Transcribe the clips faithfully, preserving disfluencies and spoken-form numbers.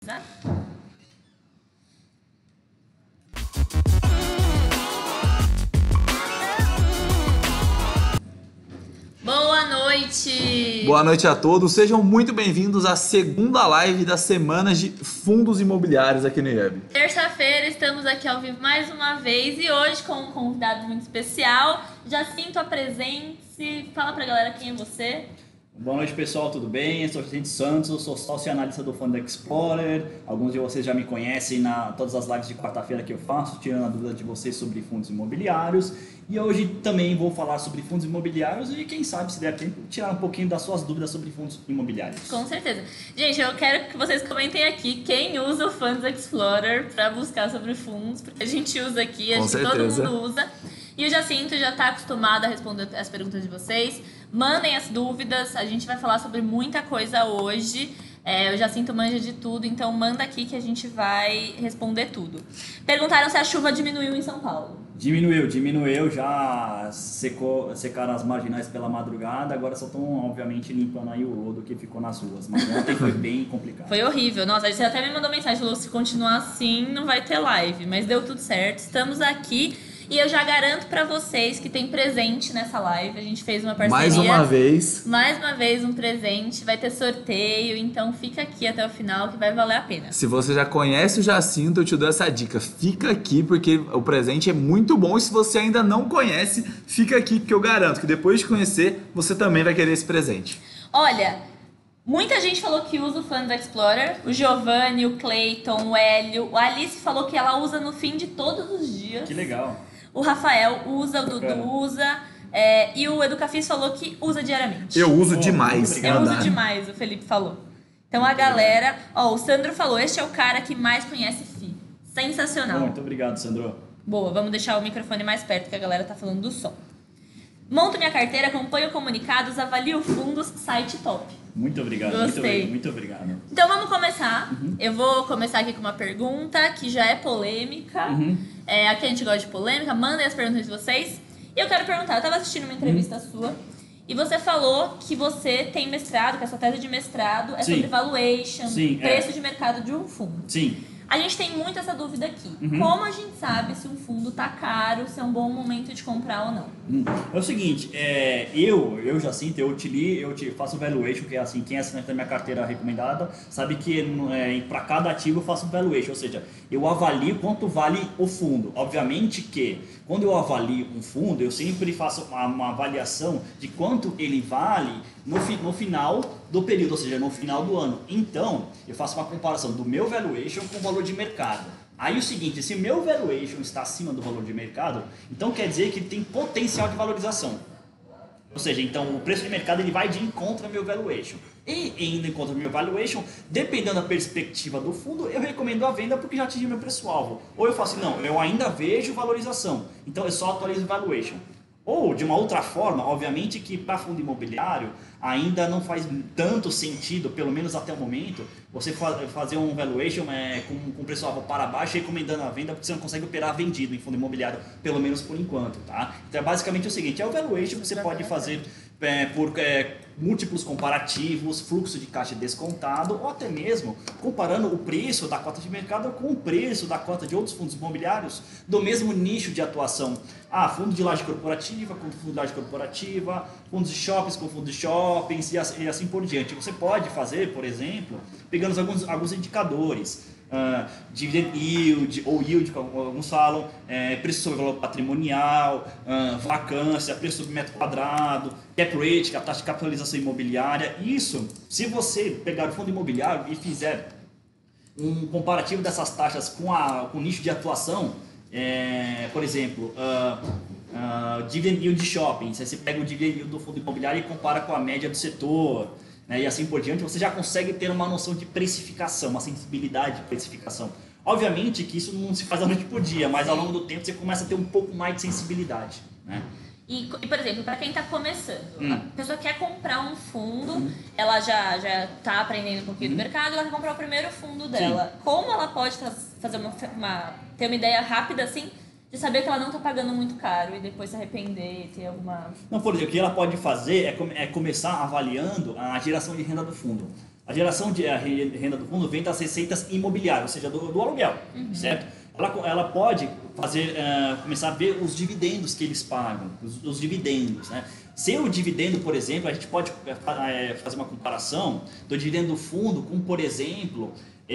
Tá? Boa noite! Boa noite a todos, sejam muito bem-vindos à segunda live das semanas de fundos imobiliários aqui no I E B. Terça-feira estamos aqui ao vivo mais uma vez e hoje com um convidado muito especial. Jacinto, apresente-se, fala pra galera quem é você. Boa noite, pessoal, tudo bem? Eu sou Jacinto Santos, eu sou sócio e analista do Fund Explorer. Alguns de vocês já me conhecem na todas as lives de quarta-feira que eu faço, tirando a dúvida de vocês sobre fundos imobiliários. E hoje também vou falar sobre fundos imobiliários e, quem sabe, se der tempo, tirar um pouquinho das suas dúvidas sobre fundos imobiliários. Com certeza. Gente, eu quero que vocês comentem aqui quem usa o Funds Explorer para buscar sobre fundos, porque a gente usa aqui, acho que todo mundo usa. E o Jacinto já está acostumado a responder as perguntas de vocês. Mandem as dúvidas, a gente vai falar sobre muita coisa hoje. É, o Jacinto manja de tudo, então manda aqui que a gente vai responder tudo. Perguntaram se a chuva diminuiu em São Paulo. Diminuiu, diminuiu, já secou, secaram as marginais pela madrugada, agora só estão, obviamente, limpando aí o lodo que ficou nas ruas. Mas ontem foi bem complicado. Foi horrível. Nossa, você até me mandou mensagem, falou, se continuar assim, não vai ter live. Mas deu tudo certo, estamos aqui. E eu já garanto pra vocês que tem presente nessa live. A gente fez uma parceria. Mais uma vez. Mais uma vez um presente. Vai ter sorteio. Então fica aqui até o final que vai valer a pena. Se você já conhece o Jacinto, eu te dou essa dica. Fica aqui porque o presente é muito bom. E se você ainda não conhece, fica aqui porque eu garanto que depois de conhecer, você também vai querer esse presente. Olha, muita gente falou que usa o Funds Explorer. O Giovanni, o Clayton, o Hélio. O Alice falou que ela usa no fim de todos os dias. Que legal. O Rafael usa, o Dudu usa, é, e o Educafis falou que usa diariamente. Eu uso Oh, demais. Eu uso demais, o Felipe falou. Então a galera, ó, o Sandro falou, este é o cara que mais conhece F I. Sensacional. Muito obrigado, Sandro. Boa, vamos deixar o microfone mais perto que a galera tá falando do som. Monto minha carteira, acompanho comunicados, avalio fundos, site top. Muito obrigado. Gostei. Muito, muito obrigado. Então vamos começar. Uhum. Eu vou começar aqui com uma pergunta que já é polêmica. Uhum. É, aqui a gente gosta de polêmica. Mandem as perguntas de vocês. E eu quero perguntar, eu estava assistindo uma entrevista uhum. sua e você falou que você tem mestrado, que a sua tese de mestrado é Sim. sobre valuation, Sim, preço é. de mercado de um fundo. Sim. A gente tem muito essa dúvida aqui. Uhum. Como a gente sabe se um fundo tá caro, se é um bom momento de comprar ou não? É o seguinte, é, eu, eu já sinto, eu utilizo, eu te- faço valuation, que é assim, quem assina da minha carteira recomendada sabe que é, para cada ativo eu faço valuation, ou seja, eu avalio quanto vale o fundo. Obviamente que quando eu avalio um fundo, eu sempre faço uma, uma avaliação de quanto ele vale no, fi, no final do período, ou seja, no final do ano. Então, eu faço uma comparação do meu valuation com o valor de mercado. Aí o seguinte, se o meu valuation está acima do valor de mercado, então quer dizer que ele tem potencial de valorização. Ou seja, então o preço de mercado ele vai de encontro ao meu valuation. E indo em encontro ao meu valuation, dependendo da perspectiva do fundo, eu recomendo a venda porque já atingi meu preço-alvo. Ou eu faço assim, não, eu ainda vejo valorização, então eu só atualizo o valuation. Ou, de uma outra forma, obviamente que para fundo imobiliário ainda não faz tanto sentido, pelo menos até o momento, você fa- fazer um valuation é, com, com preço-alvo para baixo, recomendando a venda, porque você não consegue operar vendido em fundo imobiliário, pelo menos por enquanto. Tá? Então é basicamente o seguinte, é o valuation que você pode fazer é, por é, múltiplos comparativos, fluxo de caixa descontado, ou até mesmo comparando o preço da cota de mercado com o preço da cota de outros fundos imobiliários do mesmo nicho de atuação. Ah, fundo de laje corporativa com fundo de laje corporativa, fundos de shoppings com fundos de shoppings e assim, e assim por diante. Você pode fazer, por exemplo, pegando alguns, alguns indicadores, uh, dividend yield ou yield, como alguns falam, é, preço sobre valor patrimonial, uh, vacância, preço sobre metro quadrado, cap rate, que é a taxa de capitalização imobiliária. Isso, se você pegar o fundo imobiliário e fizer um comparativo dessas taxas com, a, com o nicho de atuação, é, por exemplo, uh, uh, dividend yield de shopping, se você pega o dividend yield do fundo imobiliário e compara com a média do setor, né, e assim por diante, você já consegue ter uma noção de precificação, uma sensibilidade de precificação. Obviamente que isso não se faz da noite por dia, mas ao longo do tempo você começa a ter um pouco mais de sensibilidade, né? E, e, por exemplo, para quem está começando, Hum. a pessoa quer comprar um fundo, hum. ela já já está aprendendo um pouquinho hum. do mercado, ela quer comprar o primeiro fundo dela. Sim. Como ela pode fazer uma, uma, ter uma ideia rápida assim de saber que ela não está pagando muito caro e depois se arrepender e ter alguma... Não, por exemplo, o que ela pode fazer é, come, é começar avaliando a geração de renda do fundo. A geração de a renda do fundo vem das receitas imobiliárias, ou seja, do, do aluguel, uhum. certo? Ela, ela pode fazer, uh, começar a ver os dividendos que eles pagam, os, os dividendos, né? Se o dividendo, por exemplo, a gente pode é, fazer uma comparação do dividendo do fundo com, por exemplo,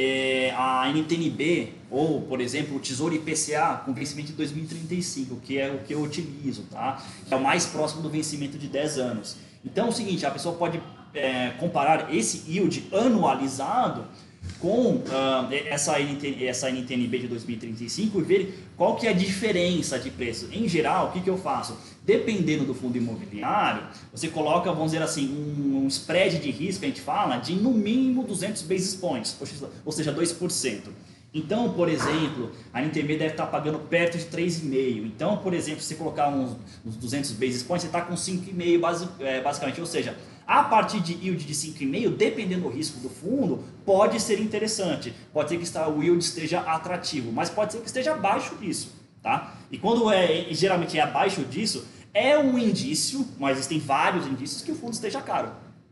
é, a N T N B ou, por exemplo, o Tesouro I P C A com vencimento de dois mil e trinta e cinco, que é o que eu utilizo, tá? Que é o mais próximo do vencimento de dez anos. Então é o seguinte, a pessoa pode é, comparar esse yield anualizado com uh, essa, N T, essa N T N B de dois mil e trinta e cinco e ver qual que é a diferença de preço. Em geral, o que, que eu faço? Dependendo do fundo imobiliário, você coloca, vamos dizer assim, um, um spread de risco, a gente fala, de no mínimo duzentos basis points, ou seja, dois por cento. Então, por exemplo, a N T N B deve estar pagando perto de três vírgula cinco por cento. Então, por exemplo, se você colocar uns, uns duzentos basis points, você está com cinco vírgula cinco por cento base, é, basicamente, ou seja, a partir de yield de cinco vírgula cinco por cento, dependendo do risco do fundo, pode ser interessante. Pode ser que o yield esteja atrativo, mas pode ser que esteja abaixo disso. Tá? E quando é, geralmente é abaixo disso, é um indício, mas existem vários indícios que o fundo esteja caro.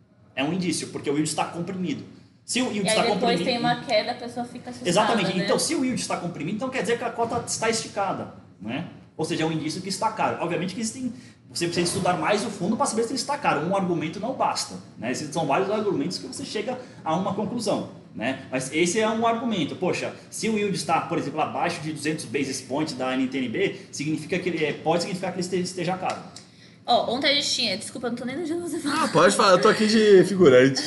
É um indício, porque o yield está comprimido. Se o yield e está aí depois comprimido, tem uma queda, a pessoa fica assustada. Exatamente. Né? Então, se o yield está comprimido, então quer dizer que a cota está esticada. Né? Ou seja, é um indício que está caro. Obviamente que existem... Você precisa estudar mais o fundo para saber se ele está caro. Um argumento não basta. Né? Esses são vários argumentos que você chega a uma conclusão. Né? Mas esse é um argumento. Poxa, se o yield está, por exemplo, abaixo de duzentos basis points da N T N B, significa que ele, pode significar que ele esteja caro. Oh, ontem a gente tinha... Desculpa, eu não estou nem deixando você falar. Ah, pode falar. Eu estou aqui de figurante.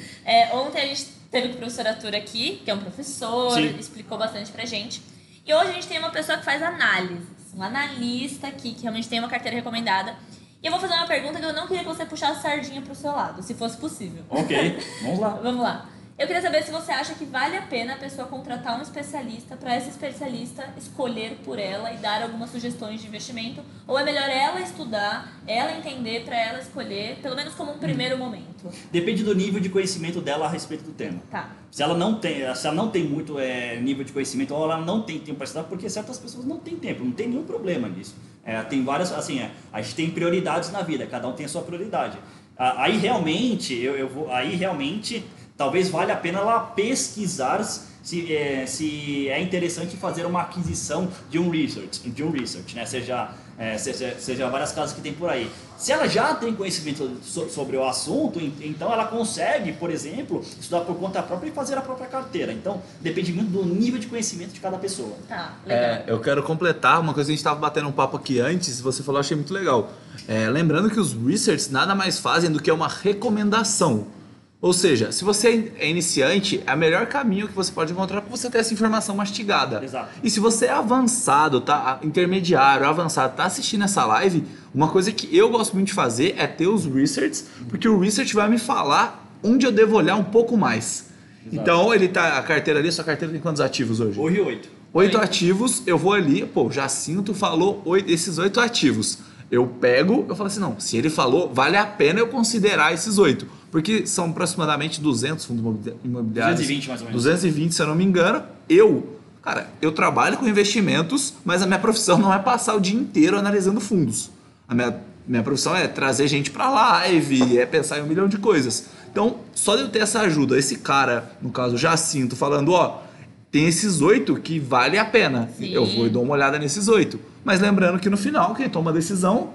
é, ontem a gente teve o professor Arthur aqui, que é um professor, Sim. explicou bastante pra gente. E hoje a gente tem uma pessoa que faz análises. Um analista aqui, que realmente tem uma carteira recomendada. E eu vou fazer uma pergunta que eu não queria que você puxasse a sardinha pro seu lado, se fosse possível. Ok, vamos lá. Vamos lá. Eu queria saber se você acha que vale a pena a pessoa contratar um especialista para esse especialista escolher por ela e dar algumas sugestões de investimento, ou é melhor ela estudar, ela entender para ela escolher, pelo menos como um primeiro hum. momento? Depende do nível de conhecimento dela a respeito do tema. Tá. Se ela não tem, se ela não tem muito é, nível de conhecimento, ou ela não tem tempo para estudar, porque certas pessoas não têm tempo, não tem nenhum problema nisso. É, tem várias, assim, é, a gente tem prioridades na vida, cada um tem a sua prioridade. Aí realmente, eu, eu vou, aí realmente, talvez valha a pena ela pesquisar se é, se é interessante fazer uma aquisição de um research, de um research, né? Seja, é, seja, seja várias casas que tem por aí. Se ela já tem conhecimento so, sobre o assunto, então ela consegue, por exemplo, estudar por conta própria e fazer a própria carteira. Então, depende muito do nível de conhecimento de cada pessoa. Tá, legal. É, eu quero completar uma coisa que a gente estava batendo um papo aqui antes, você falou, achei muito legal. É, lembrando que os research nada mais fazem do que uma recomendação. Ou seja, se você é iniciante, é o melhor caminho que você pode encontrar para você ter essa informação mastigada. Exato. E se você é avançado, tá, intermediário, avançado, tá assistindo essa live, uma coisa que eu gosto muito de fazer é ter os research, porque o research vai me falar onde eu devo olhar um pouco mais. Exato. Então, ele tá, a carteira ali, sua carteira tem quantos ativos hoje? Hoje oito. Oito ativos, eu vou ali, pô, Jacinto falou oito, esses oito ativos. Eu pego, eu falo assim, não, se ele falou, vale a pena eu considerar esses oito. Porque são aproximadamente duzentos fundos imobiliários. duzentos e vinte mais ou menos. duzentos e vinte, se eu não me engano. Eu, cara, eu trabalho com investimentos, mas a minha profissão não é passar o dia inteiro analisando fundos. A minha, minha profissão é trazer gente pra live, é pensar em um milhão de coisas. Então, só de eu ter essa ajuda, esse cara, no caso Jacinto, falando, ó, tem esses oito que vale a pena. Sim. Eu vou e dou uma olhada nesses oito. Mas lembrando que no final, quem toma a decisão...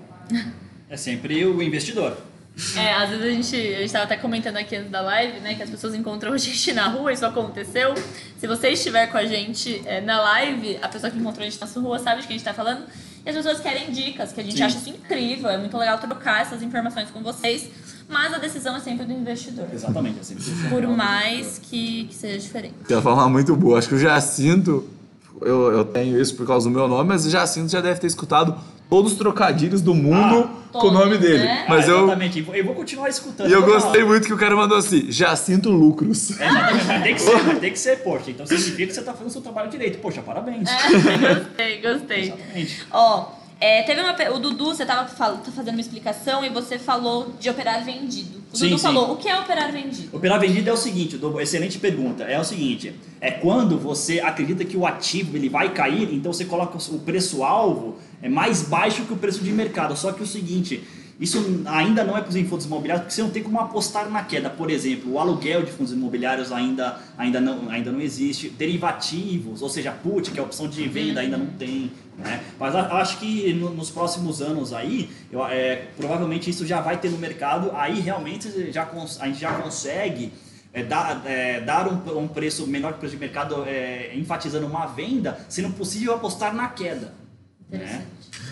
é sempre o investidor. É, às vezes a gente, a gente tava até comentando aqui antes da live, né, que as pessoas encontram a gente na rua, isso aconteceu. Se você estiver com a gente é, na live, a pessoa que encontrou a gente na sua rua sabe de quem a gente tá falando. E as pessoas querem dicas, que a gente Sim. acha isso incrível, é muito legal trocar essas informações com vocês. Mas a decisão é sempre do investidor. Exatamente, é sempre Por mais que, que seja diferente. Tem uma forma muito boa. Acho que o Jacinto, eu, eu tenho isso por causa do meu nome, mas o Jacinto já deve ter escutado todos os trocadilhos do mundo ah, com o nome dele. Né? Mas ah, eu, exatamente, eu vou continuar escutando. E eu gostei muito que o cara mandou assim, Jacinto Lucros. É, exatamente, tem que ser, tem que ser, poxa. Então significa que você está fazendo o seu trabalho direito. Poxa, parabéns. É, gostei, gostei. Exatamente. Ó... É, teve uma, o Dudu, você estava fazendo uma explicação e você falou de operar vendido. O sim, Dudu sim. falou, o que é operar vendido? Operar vendido é o seguinte, Dudu, excelente pergunta. É o seguinte, é quando você acredita que o ativo ele vai cair, então você coloca o preço-alvo é mais baixo que o preço de mercado. Só que o seguinte, Isso ainda não é para os fundos imobiliários, porque você não tem como apostar na queda. Por exemplo, o aluguel de fundos imobiliários ainda, ainda, não, ainda não existe. Derivativos, ou seja, put, que é a opção de venda, ainda não tem. Né? Mas acho que no, nos próximos anos aí, eu, é, provavelmente isso já vai ter no mercado. Aí realmente já, a gente já consegue é, dar, é, dar um, um preço menor que o preço de mercado, é, enfatizando uma venda, sendo possível apostar na queda. Né?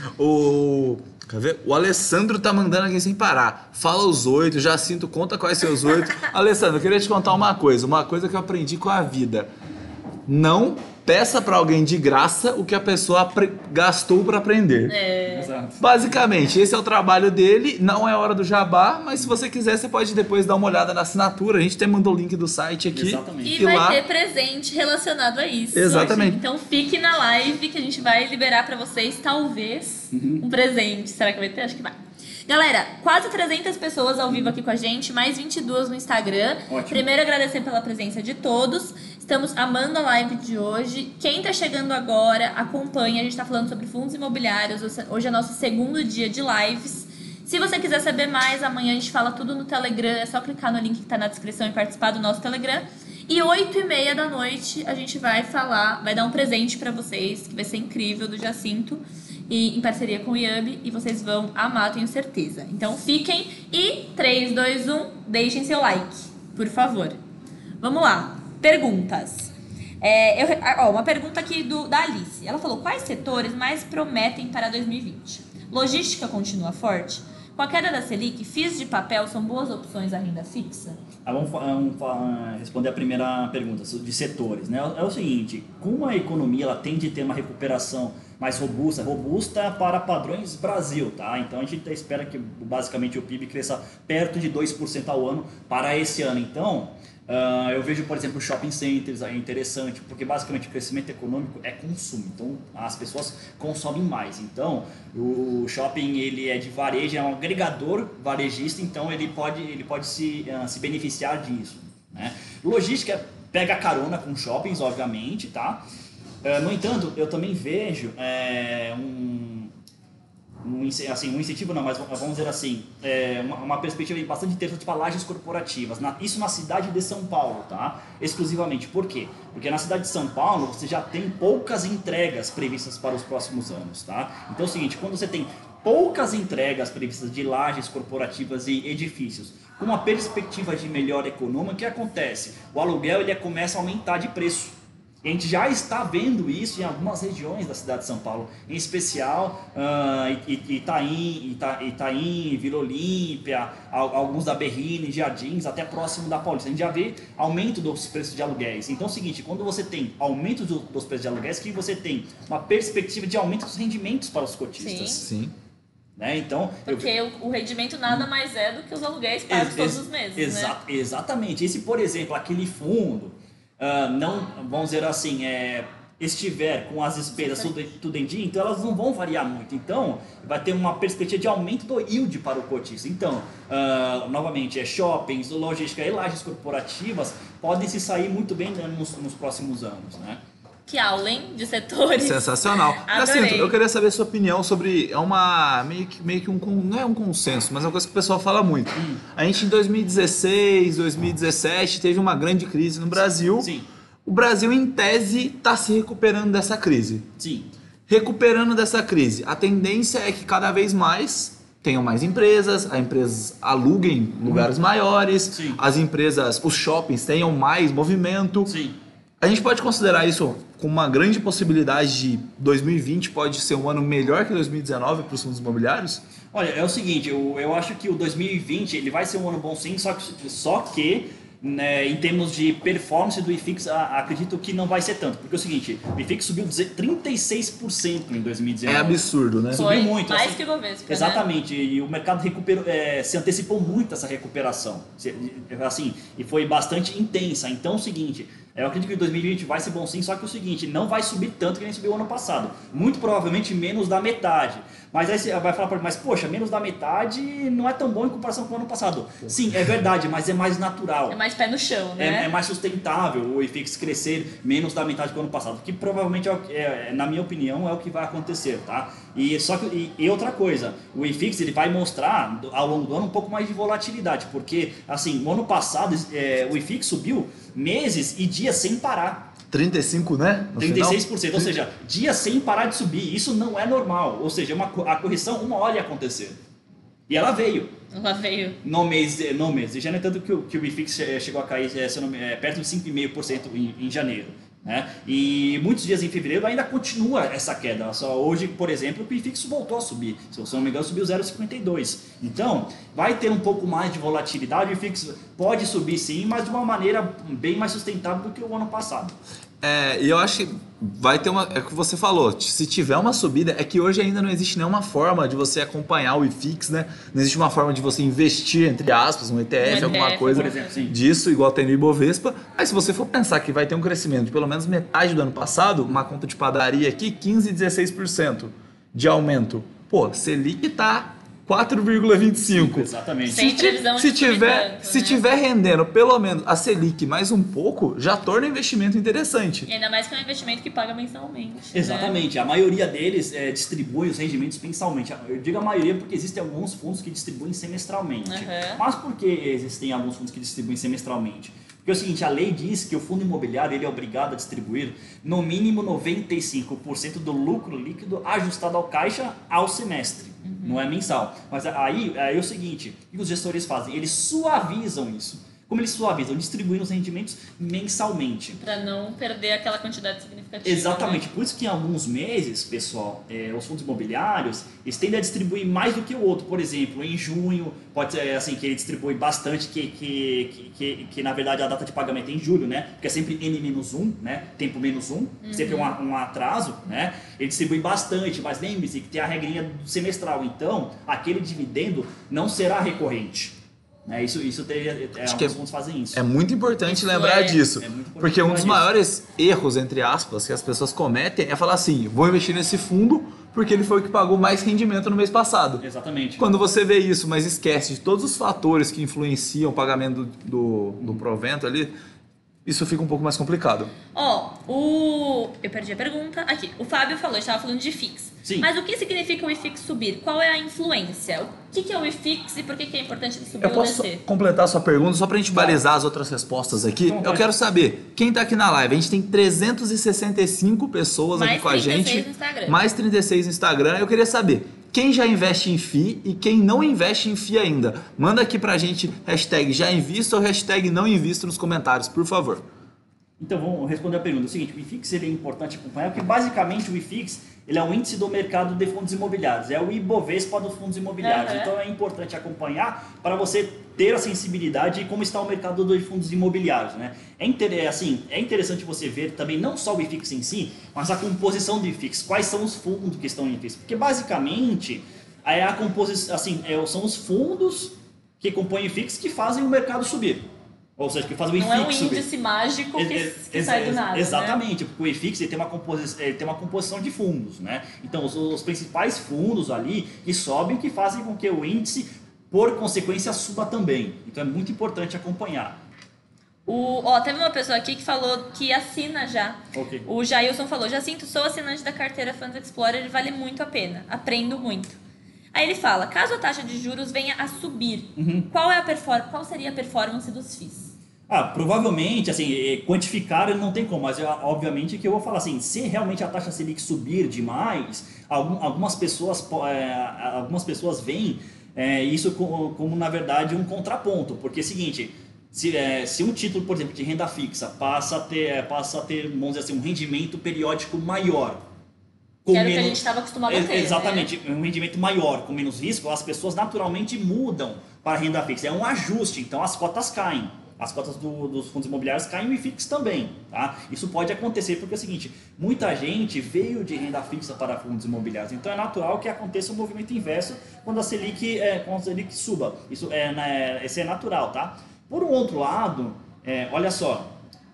O... Quer ver? O Alessandro tá mandando aqui sem parar. Fala os oito, Jacinto, conta quais são os oito. Alessandro, eu queria te contar uma coisa. Uma coisa que eu aprendi com a vida. Não peça pra alguém de graça o que a pessoa gastou pra aprender. É. Exato. Basicamente, esse é o trabalho dele. Não é hora do jabá, mas se você quiser, você pode depois dar uma olhada na assinatura. A gente até mandou o link do site aqui. Exatamente. E, E vai lá... ter presente relacionado a isso. Exatamente. Então fique na live que a gente vai liberar pra vocês, talvez, Uhum. um presente. Será que vai ter? Acho que vai. Galera, quase trezentas pessoas ao vivo aqui com a gente, mais vinte e duas no Instagram. Ótimo. Primeiro, agradecer pela presença de todos. Estamos amando a live de hoje. Quem tá chegando agora, acompanha. A gente tá falando sobre fundos imobiliários. Hoje é nosso segundo dia de lives. Se você quiser saber mais, amanhã a gente fala tudo no Telegram. É só clicar no link que tá na descrição e participar do nosso Telegram. E oito e meia da noite a gente vai falar, vai dar um presente pra vocês, que vai ser incrível, do Jacinto. E em parceria com o Yambi, e vocês vão amar, tenho certeza. Então fiquem e três, dois, um, deixem seu like, por favor. Vamos lá, perguntas. É, eu, ó, uma pergunta aqui do, da Alice. Ela falou, quais setores mais prometem para dois mil e vinte? Logística continua forte? Com a queda da Selic, F I Is de papel são boas opções à renda fixa? Ah, vamos, vamos responder a primeira pergunta de setores. Né? É o seguinte, como a economia ela tende a ter uma recuperação mais robusta, robusta para padrões Brasil, tá? Então a gente espera que basicamente o P I B cresça perto de dois por cento ao ano para esse ano. Então, uh, eu vejo, por exemplo, shopping centers é interessante, porque basicamente o crescimento econômico é consumo. Então as pessoas consomem mais. Então o shopping ele é de varejo, é um agregador varejista, então ele pode, ele pode se, uh, se beneficiar disso. Né? Logística pega carona com shoppings, obviamente, tá? Uh, no entanto, eu também vejo é, um, um, assim, um incentivo, não, mas vamos dizer assim, é, uma, uma perspectiva bastante interessante para lajes corporativas. Na, isso na cidade de São Paulo, tá? Exclusivamente. Por quê? Porque na cidade de São Paulo você já tem poucas entregas previstas para os próximos anos, tá? Então é o seguinte, quando você tem poucas entregas previstas de lajes corporativas e edifícios, com uma perspectiva de melhora econômica, o que acontece? O aluguel ele começa a aumentar de preço. A gente já está vendo isso em algumas regiões da cidade de São Paulo, em especial uh, Itaim, Ita, Itaim, Vila Olímpia, alguns da Berrini, Jardins, até próximo da Paulista. A gente já vê aumento dos preços de aluguéis. Então é o seguinte, quando você tem aumento do, dos preços de aluguéis, que você tem uma perspectiva de aumento dos rendimentos para os cotistas. Sim. Sim. Né? Então, Porque eu... o, o rendimento nada mais é do que os aluguéis pagos ex todos os meses, exa né? Exatamente. E se, por exemplo, aquele fundo... Uh, não, vamos dizer assim, é, estiver com as despesas tudo, tudo em dia, então elas não vão variar muito. Então, vai ter uma perspectiva de aumento do yield para o cotista. Então, uh, novamente, é shoppings, logística e lajes corporativas podem se sair muito bem nos, nos próximos anos, né? Que aula, hein? De setores. Sensacional. Adorei. Jacinto, eu queria saber a sua opinião sobre... É uma... Meio que, meio que um... Não é um consenso, mas é uma coisa que o pessoal fala muito. Hum. A gente em dois mil e dezesseis, dois mil e dezessete teve uma grande crise no Brasil. Sim. O Brasil, em tese, está se recuperando dessa crise. Sim. Recuperando dessa crise. A tendência é que cada vez mais tenham mais empresas, as empresas aluguem lugares hum. maiores, Sim. as empresas, os shoppings tenham mais movimento. Sim. A gente pode considerar isso com uma grande possibilidade de dois mil e vinte pode ser um ano melhor que dois mil e dezenove para os fundos imobiliários? Olha, é o seguinte, eu, eu acho que o dois mil e vinte ele vai ser um ano bom sim, só que, só que né, em termos de performance do I F I X, a, acredito que não vai ser tanto. Porque é o seguinte, o I F I X subiu trinta e seis por cento em dois mil e dezenove. É absurdo, né? Foi Subiu muito. mais assim, que o Bovespa, exatamente, né? E o mercado recuperou, é, se antecipou muito essa recuperação. Assim, e foi bastante intensa. Então é o seguinte... Eu acredito que dois mil e vinte vai ser bom sim, só que é o seguinte, não vai subir tanto que nem subiu o ano passado. Muito provavelmente menos da metade. Mas aí você vai falar, mas poxa, menos da metade não é tão bom em comparação com o ano passado. Sim, é verdade, mas é mais natural. É mais pé no chão, né? É, é mais sustentável o I F I X crescer menos da metade do ano passado, que provavelmente, é, é, na minha opinião, é o que vai acontecer, tá? E, só que, e, e outra coisa, o I F I X ele vai mostrar ao longo do ano um pouco mais de volatilidade, porque assim, no ano passado é, o I F I X subiu meses e dias sem parar. trinta e cinco, né? No trinta e seis por cento, final? ou seja, dias sem parar de subir. Isso não é normal. Ou seja, uma, a correção uma hora ia acontecer. E ela veio. Ela veio. No mês, no mês de janeiro, tanto que o, que o I F I X chegou a cair se não, é, perto de cinco vírgula cinco por cento em, em janeiro. Né? E muitos dias em fevereiro ainda continua essa queda. Só hoje, por exemplo, o I F I X voltou a subir. Se eu não me engano, subiu zero vírgula cinquenta e dois. Então, vai ter um pouco mais de volatilidade. O I F I X pode subir sim, mas de uma maneira bem mais sustentável do que o ano passado. É, e eu acho que vai ter uma. É o que você falou, se tiver uma subida, é que hoje ainda não existe nenhuma forma de você acompanhar o I F I X, né? Não existe uma forma de você investir, entre aspas, um E T F, Um E T F, alguma coisa por exemplo, disso, igual tem no Ibovespa. Mas se você for pensar que vai ter um crescimento de pelo menos metade do ano passado, uma conta de padaria aqui, quinze, dezesseis por cento de aumento. Pô, Selic tá quatro vírgula vinte e cinco. Exatamente. Sem previsão de se tiver, tanto, se né? tiver rendendo pelo menos a Selic mais um pouco, já torna o investimento interessante. E ainda mais que é um investimento que paga mensalmente. Exatamente, né? A maioria deles é, distribui os rendimentos mensalmente. Eu digo a maioria porque existem alguns fundos que distribuem semestralmente. Uhum. Mas por que existem alguns fundos que distribuem semestralmente? Porque é o seguinte, a lei diz que o fundo imobiliário ele é obrigado a distribuir no mínimo noventa e cinco por cento do lucro líquido ajustado ao caixa ao semestre, uhum. Não é mensal. Mas aí, aí é o seguinte, o que os gestores fazem? Eles suavizam isso. Como eles suavizam? Distribuindo os rendimentos mensalmente. Para não perder aquela quantidade significativa. Exatamente. Né? Por isso que em alguns meses, pessoal, é, os fundos imobiliários, eles tendem a distribuir mais do que o outro. Por exemplo, em junho, pode ser assim, que ele distribui bastante, que, que, que, que, que na verdade a data de pagamento é em julho, né? Porque é sempre N menos um, né? Tempo menos um, uhum. Sempre um, um atraso, né? Ele distribui bastante, mas lembre-se que tem a regrinha do semestral. Então, aquele dividendo não será recorrente. É, isso, isso teria, é, Acho alguns que é, fundos fazem isso. É muito importante isso lembrar é, disso. É muito importante porque um dos disso. maiores erros, entre aspas, que as pessoas cometem é falar assim, vou investir nesse fundo porque ele foi o que pagou mais rendimento no mês passado. Exatamente. Quando você vê isso, mas esquece de todos os fatores que influenciam o pagamento do, do, do provento ali, isso fica um pouco mais complicado. Ó, oh, o... eu perdi a pergunta. Aqui, o Fábio falou, estava falando de I F I X. Sim. Mas o que significa o I F I X subir? Qual é a influência? O que, que é o I F I X e por que, que é importante ele subir Eu ou posso descer? completar a sua pergunta só pra gente balizar as outras respostas aqui? Então, eu pode. quero saber, quem tá aqui na live? A gente tem trezentas e sessenta e cinco pessoas Mais aqui com a trinta e seis gente. no Instagram. Mais trinta e seis no Instagram. Eu queria saber, quem já investe em F I e quem não investe em F I ainda? Manda aqui pra gente, hashtag já invisto ou hashtag não invisto nos comentários, por favor. Então, vamos responder a pergunta. É o seguinte, o I F I X ele é importante acompanhar, porque basicamente o I F I X ele é um índice do mercado de fundos imobiliários, é o Ibovespa dos fundos imobiliários. Uhum. Então é importante acompanhar para você ter a sensibilidade de como está o mercado dos fundos imobiliários. Né? É, inter... assim, é interessante você ver também não só o I F I X em si, mas a composição do I F I X, quais são os fundos que estão em I F I X. Porque basicamente é a composição, assim, é, são os fundos que compõem o I F I X que fazem o mercado subir. Ou seja, que faz o I F I X Não é um subir. índice mágico que, Ex- que ex- sai do nada. Exatamente, né? porque o I F I X ele tem, uma composi- ele tem uma composição de fundos, né? Então, os, os principais fundos ali que sobem, que fazem com que o índice, por consequência, suba também. Então, é muito importante acompanhar. O, ó, teve uma pessoa aqui que falou que assina já. Ok. O Jailson falou, Jacinto, sou assinante da carteira Funds Explorer e vale muito a pena. Aprendo muito. Aí ele fala, caso a taxa de juros venha a subir, Uhum. qual, é a perfor- qual seria a performance dos F I Is? Ah, provavelmente, assim, eh, quantificar não tem como, mas eu, obviamente que eu vou falar assim, se realmente a taxa Selic subir demais, algum, algumas pessoas, po- é, algumas pessoas veem é, isso como, como, na verdade, um contraponto, porque é o seguinte, se, é, se um título, por exemplo, de renda fixa passa a ter, passa a ter, vamos dizer assim, um rendimento periódico maior, Que era o que a gente estava acostumado a ter. Exatamente, né? um rendimento maior, com menos risco, as pessoas naturalmente mudam para a renda fixa. É um ajuste, então as cotas caem. As cotas do, dos fundos imobiliários caem e o I F I X também. Tá? Isso pode acontecer porque é o seguinte, muita gente veio de renda fixa para fundos imobiliários. Então é natural que aconteça um movimento inverso quando a Selic, é, quando a Selic suba. Isso é, né, isso é natural. Tá? Por um outro lado, é, olha só,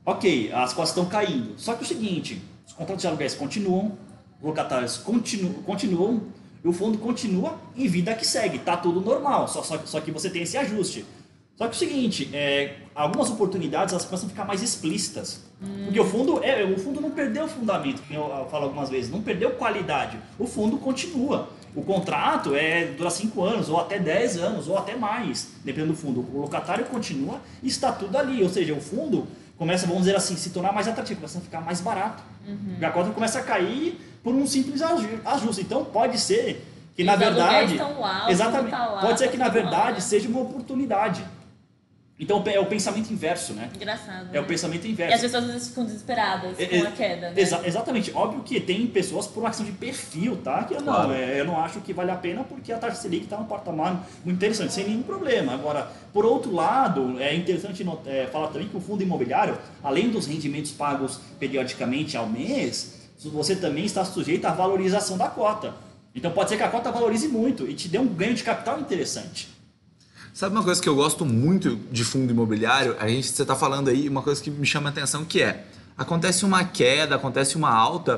Ok, as cotas estão caindo. Só que é o seguinte, os contratos de aluguéis continuam, os locatários continuam, continuam e o fundo continua em vida que segue. Tá tudo normal, só, só, só que você tem esse ajuste. Só que é o seguinte, é, algumas oportunidades elas começam a ficar mais explícitas. Hum. Porque o fundo, é, o fundo não perdeu o fundamento, que eu, eu falo algumas vezes, não perdeu qualidade. O fundo continua. O contrato é, dura cinco anos, ou até dez anos, ou até mais, dependendo do fundo. O locatário continua e está tudo ali. Ou seja, o fundo começa, vamos dizer assim, se tornar mais atrativo, começa a ficar mais barato. Uhum. E a cota começa a cair por um simples ajuste. Então pode ser que, e na verdade... Alto, exatamente. Tá lá, pode ser que, tá na verdade, alto. seja uma oportunidade. Então é o pensamento inverso, né? Engraçado. É né? o pensamento inverso. E as pessoas às vezes ficam desesperadas é, com a queda, né? Exa exatamente. Óbvio que tem pessoas por uma questão de perfil, tá? Que eu, claro. não, é, eu não acho que vale a pena porque a taxa Selic está num patamar muito interessante, sem nenhum problema. Agora, por outro lado, é interessante é, falar também que o fundo imobiliário, além dos rendimentos pagos periodicamente ao mês, você também está sujeito à valorização da cota. Então pode ser que a cota valorize muito e te dê um ganho de capital interessante. Sabe uma coisa que eu gosto muito de fundo imobiliário? A gente, você está falando aí, uma coisa que me chama a atenção que é, acontece uma queda, acontece uma alta,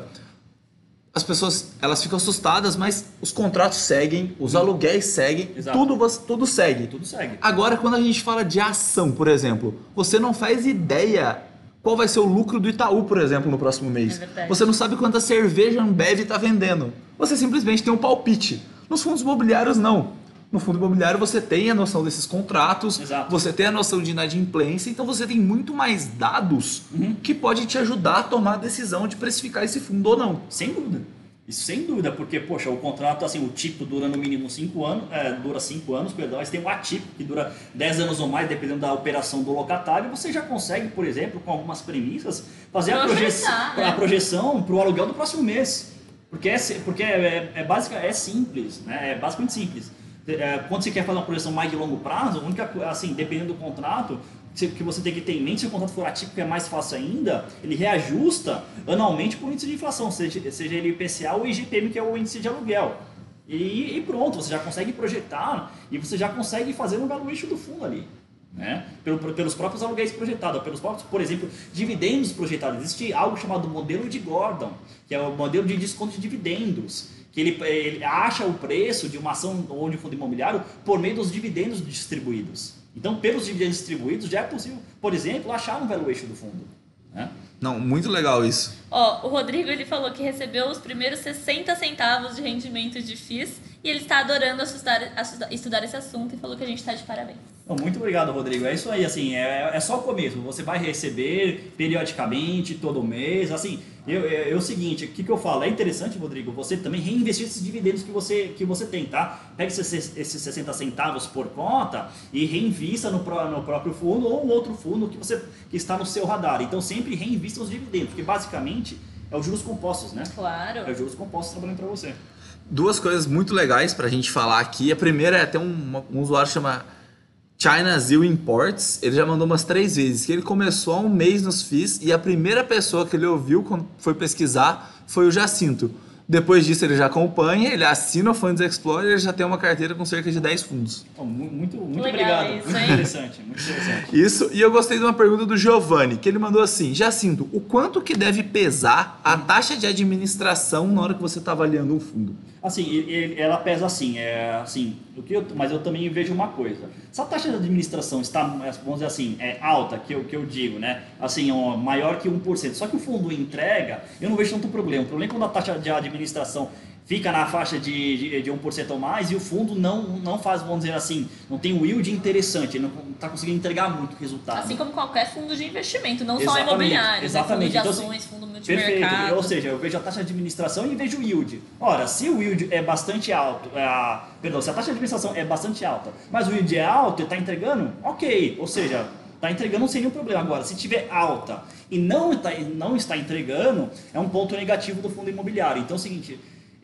as pessoas elas ficam assustadas, mas os contratos seguem, os aluguéis seguem, tudo, tudo segue. Tudo segue. Agora, quando a gente fala de ação, por exemplo, você não faz ideia qual vai ser o lucro do Itaú, por exemplo, no próximo mês. É você não sabe quanta cerveja a Ambev está vendendo. Você simplesmente tem um palpite. Nos fundos imobiliários, não. No fundo imobiliário você tem a noção desses contratos, Exato. Você tem a noção de inadimplência, então você tem muito mais dados uhum. que pode te ajudar a tomar a decisão de precificar esse fundo ou não. Sem dúvida. Isso sem dúvida, porque, poxa, o contrato, assim, o típico dura no mínimo cinco anos, é, dura cinco anos, perdão, mas tem o atípico que dura dez anos ou mais, dependendo da operação do locatário, você já consegue, por exemplo, com algumas premissas, fazer a, proje né? a projeção para o aluguel do próximo mês. Porque é, porque é, é, básica, é simples, né? É basicamente simples. Quando você quer fazer uma projeção mais de longo prazo, a única, assim, dependendo do contrato, que você tem que ter em mente, se o contrato for atípico é mais fácil ainda, ele reajusta anualmente por índice de inflação, seja, seja ele I P C A ou I G P M, que é o índice de aluguel. E, e pronto, você já consegue projetar e você já consegue fazer um valuation do fundo ali. Né? Pelo, pelos próprios aluguéis projetados, pelos próprios, por exemplo, dividendos projetados. Existe algo chamado modelo de Gordon, que é o modelo de desconto de dividendos, que ele, ele acha o preço de uma ação ou de um fundo imobiliário por meio dos dividendos distribuídos. Então, pelos dividendos distribuídos, já é possível, por exemplo, achar um valuation do fundo. Né? Não, muito legal isso. Ó, o Rodrigo ele falou que recebeu os primeiros sessenta centavos de rendimento de F I S e ele está adorando assustar, assustar, estudar esse assunto e falou que a gente está de parabéns. Bom, muito obrigado, Rodrigo. É isso aí, assim, é, é só o começo. Você vai receber periodicamente, todo mês, assim... Eu, é, é o seguinte, o que, que eu falo? É interessante, Rodrigo, você também reinvestir esses dividendos que você, que você tem, tá? Pega esses, esses sessenta centavos por cota e reinvista no, no próprio fundo ou outro fundo que, você, que está no seu radar. Então sempre reinvista os dividendos, porque basicamente é os juros compostos, né? Claro. É os juros compostos trabalhando para você. Duas coisas muito legais pra gente falar aqui. A primeira é até um, um usuário que chama China Zil Imports, ele já mandou umas três vezes, que ele começou há um mês nos F I S e a primeira pessoa que ele ouviu quando foi pesquisar foi o Jacinto. Depois disso ele já acompanha, ele assina o Funds Explorer e ele já tem uma carteira com cerca de dez fundos. Oh, muito muito Legal, obrigado, isso, muito hein? interessante, muito interessante. Isso, e eu gostei de uma pergunta do Giovanni, que ele mandou assim: Jacinto, o quanto que deve pesar a taxa de administração na hora que você está avaliando um fundo? Assim, ele, ela pesa assim, é, assim o que eu, mas eu também vejo uma coisa. Se a taxa de administração está, vamos dizer assim, é alta, que eu, que eu digo, né? Assim, ó, maior que um por cento, só que o fundo entrega, eu não vejo tanto problema. O problema é quando a taxa de administração fica na faixa de, de, de um por cento ou mais e o fundo não, não faz, vamos dizer assim, não tem um yield interessante, ele não está conseguindo entregar muito resultado. Assim como qualquer fundo de investimento, não exatamente, só imobiliário, exatamente. Né? Fundo de Então, ações, fundo multimercado. Perfeito, ou seja, eu vejo a taxa de administração e vejo o yield. Ora, se o yield é bastante alto, é a, perdão, se a taxa de administração é bastante alta, mas o yield é alto e está entregando, ok, ou seja, está entregando sem nenhum problema. Agora, se tiver alta e não está, não está entregando, é um ponto negativo do fundo imobiliário. Então é o seguinte...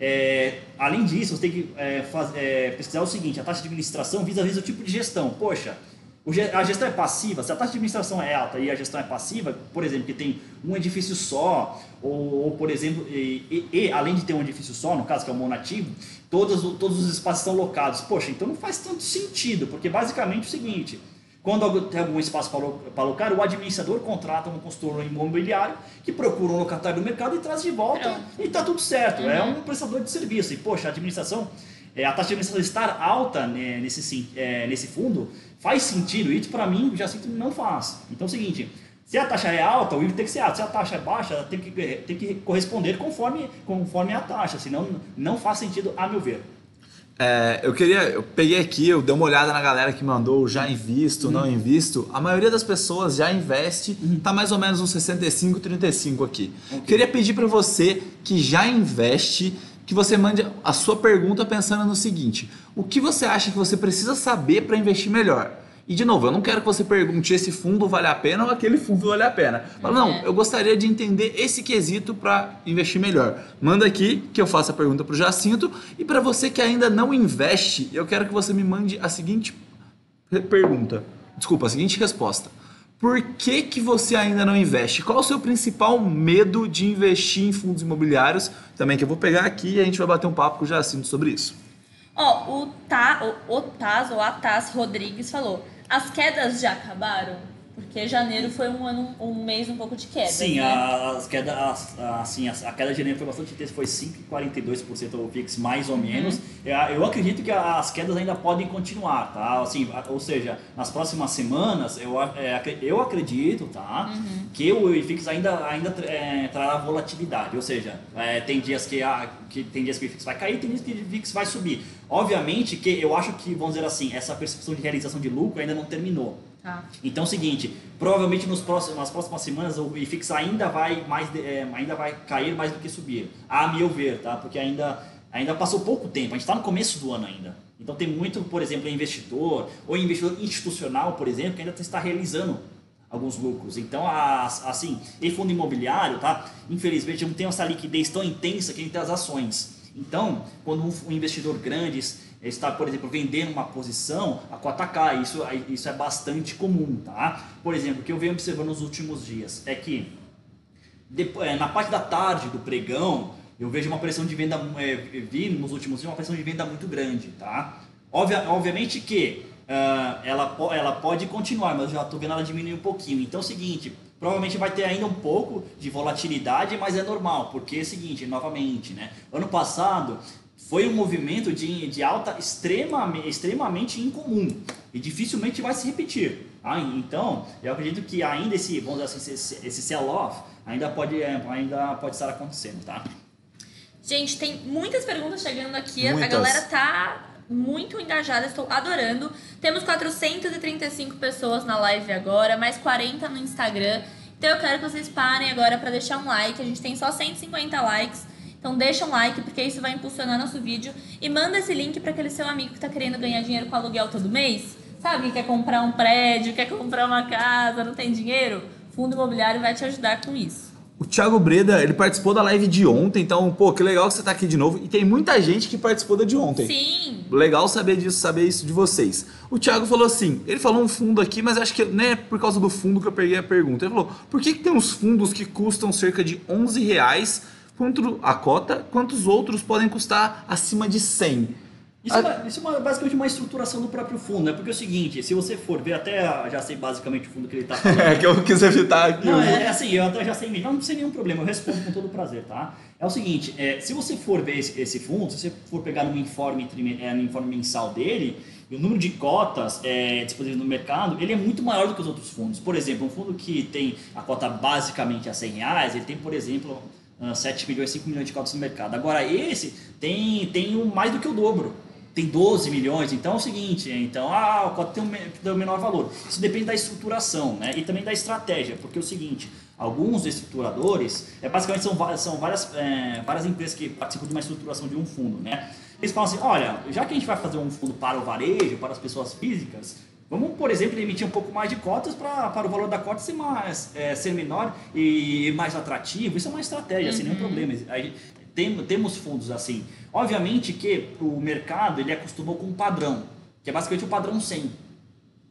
É, além disso, você tem que é, faz, é, pesquisar o seguinte: a taxa de administração visa, visa o tipo de gestão. Poxa, o, a gestão é passiva, se a taxa de administração é alta e a gestão é passiva, por exemplo, que tem um edifício só, ou, ou por exemplo, e, e, e além de ter um edifício só, no caso que é o monativo, todos, todos os espaços são locados. Poxa, então não faz tanto sentido, porque basicamente é o seguinte: Quando tem algum espaço para alocar, o administrador contrata um consultor imobiliário que procura um locatário do mercado e traz de volta Pronto. e está tudo certo. Uhum. É um prestador de serviço. E, poxa, a administração, a taxa de administração estar alta né, nesse, é, nesse fundo faz sentido. Isso, para mim, já sinto que não faz. Então é o seguinte, se a taxa é alta, o I V tem que ser alto. Se a taxa é baixa, ela tem que, tem que corresponder conforme, conforme a taxa. Senão, não faz sentido, a meu ver. É, eu queria, eu peguei aqui, eu dei uma olhada na galera que mandou já invisto, uhum. não invisto. A maioria das pessoas já investe, uhum. tá mais ou menos uns sessenta e cinco, trinta e cinco aqui. Okay. Queria pedir para você que já investe, que você mande a sua pergunta pensando no seguinte: o que você acha que você precisa saber para investir melhor? E de novo, eu não quero que você pergunte esse fundo vale a pena ou aquele fundo vale a pena. Fala, não, eu gostaria de entender esse quesito para investir melhor. Manda aqui que eu faço a pergunta para o Jacinto. E para você que ainda não investe, eu quero que você me mande a seguinte pergunta. Desculpa, a seguinte resposta. Por que que você ainda não investe? Qual é o seu principal medo de investir em fundos imobiliários? Também que eu vou pegar aqui e a gente vai bater um papo com o Jacinto sobre isso. Ó, oh, o, Ta, o, o Taz, ou Atas Rodrigues falou: as quedas já acabaram? Porque janeiro foi um ano, um mês um pouco de queda. Sim, né? as queda, as, assim, a, a queda de janeiro foi bastante intensa, foi cinco vírgula quarenta e dois por cento ao P I X, mais ou menos. Uhum. Eu, eu acredito que as quedas ainda podem continuar, tá? Assim, ou seja, nas próximas semanas, eu, é, eu acredito, tá? Uhum. Que o I F I X ainda, ainda é, trará volatilidade. Ou seja, é, tem dias que, a, que, tem dias que o I F I X vai cair, tem dias que o I F I X vai subir. Obviamente que eu acho que, vamos dizer assim, essa percepção de realização de lucro ainda não terminou. Ah. Então é o seguinte, provavelmente nos próximos, nas próximas semanas o I F I X ainda vai, mais, é, ainda vai cair mais do que subir, a meu ver, tá? Porque ainda, ainda passou pouco tempo, a gente está no começo do ano ainda. Então tem muito, por exemplo, investidor ou investidor institucional, por exemplo, que ainda está realizando alguns lucros. Então, assim, em fundo imobiliário, tá? Infelizmente não tem essa liquidez tão intensa que entre as ações. Então, quando um investidor grande está, por exemplo, vendendo uma posição, a cota cai. Isso, isso é bastante comum, tá? Por exemplo, o que eu venho observando nos últimos dias é que depois, na parte da tarde do pregão, eu vejo uma pressão de venda, é, vi nos últimos dias uma pressão de venda muito grande, tá? Obvia, obviamente que uh, ela, ela pode continuar, mas eu já estou vendo ela diminuir um pouquinho. Então é o seguinte, provavelmente vai ter ainda um pouco de volatilidade, mas é normal, porque é o seguinte, novamente, né? Ano passado foi um movimento de, de alta extremamente, extremamente incomum e dificilmente vai se repetir. Tá? Então, eu acredito que ainda esse, vamos dizer assim, esse, esse sell-off ainda pode, ainda pode estar acontecendo, tá? Gente, tem muitas perguntas chegando aqui, muitas. A galera tá muito engajada, estou adorando. Temos quatrocentas e trinta e cinco pessoas na live agora, mais quarenta no Instagram. Então eu quero que vocês parem agora para deixar um like. A gente tem só cento e cinquenta likes. Então deixa um like, porque isso vai impulsionar nosso vídeo. E manda esse link para aquele seu amigo que está querendo ganhar dinheiro com aluguel todo mês. Sabe, que quer comprar um prédio, quer comprar uma casa, não tem dinheiro? Fundo imobiliário vai te ajudar com isso. O Thiago Breda, ele participou da live de ontem, então, pô, que legal que você tá aqui de novo. E tem muita gente que participou da de ontem. Sim. Legal saber disso, saber isso de vocês. O Thiago falou assim, ele falou um fundo aqui, mas acho que não é por causa do fundo que eu peguei a pergunta. Ele falou, por que, que tem uns fundos que custam cerca de onze reais quanto a cota, quantos outros podem custar acima de cem? Isso, a... é, uma, isso é uma, basicamente uma estruturação do próprio fundo, né? Porque é o seguinte, se você for ver, até já sei basicamente o fundo que ele está falando. É que eu quis evitar aqui. Não, é, é assim, eu até já sei mesmo, não sem nenhum problema, eu respondo com todo prazer, tá? É o seguinte, é, se você for ver esse, esse fundo, se você for pegar no informe, é, no informe mensal dele, o número de cotas é, disponíveis no mercado, ele é muito maior do que os outros fundos. Por exemplo, um fundo que tem a cota basicamente a cem reais, ele tem, por exemplo, sete milhões, cinco milhões de cotas no mercado. Agora esse tem, tem mais do que o dobro. Tem doze milhões, então é o seguinte, então ah, a cota tem um, tem um menor valor. Isso depende da estruturação, né? E também da estratégia, porque é o seguinte, alguns estruturadores, é, basicamente são, são várias, é, várias empresas que participam de uma estruturação de um fundo, né? Eles falam assim, olha, já que a gente vai fazer um fundo para o varejo, para as pessoas físicas, vamos, por exemplo, emitir um pouco mais de cotas para, para o valor da cota ser, mais, é, ser menor e mais atrativo. Isso é uma estratégia, uhum. Sem nenhum problema. Aí, tem, temos fundos assim. Obviamente que o mercado ele acostumou com um padrão, que é basicamente o padrão cem.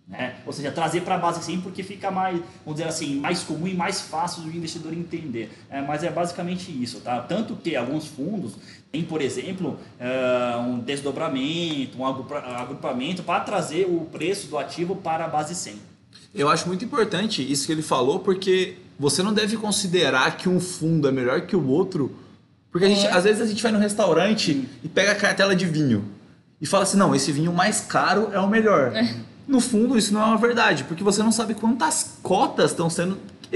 Né? Ou seja, trazer para a base sim, porque fica mais, vamos dizer assim, mais comum e mais fácil do investidor entender. É, mas é basicamente isso, tá? Tanto que alguns fundos têm, por exemplo, uh, um desdobramento, um agrupamento para trazer o preço do ativo para a base cem. Eu acho muito importante isso que ele falou, porque você não deve considerar que um fundo é melhor que o outro, porque a gente, é. às vezes a gente vai no restaurante hum. e pega a cartela de vinho e fala assim, não, esse vinho mais caro é o melhor. É. No fundo, isso não é uma verdade, porque você não sabe quantas cotas estão sendo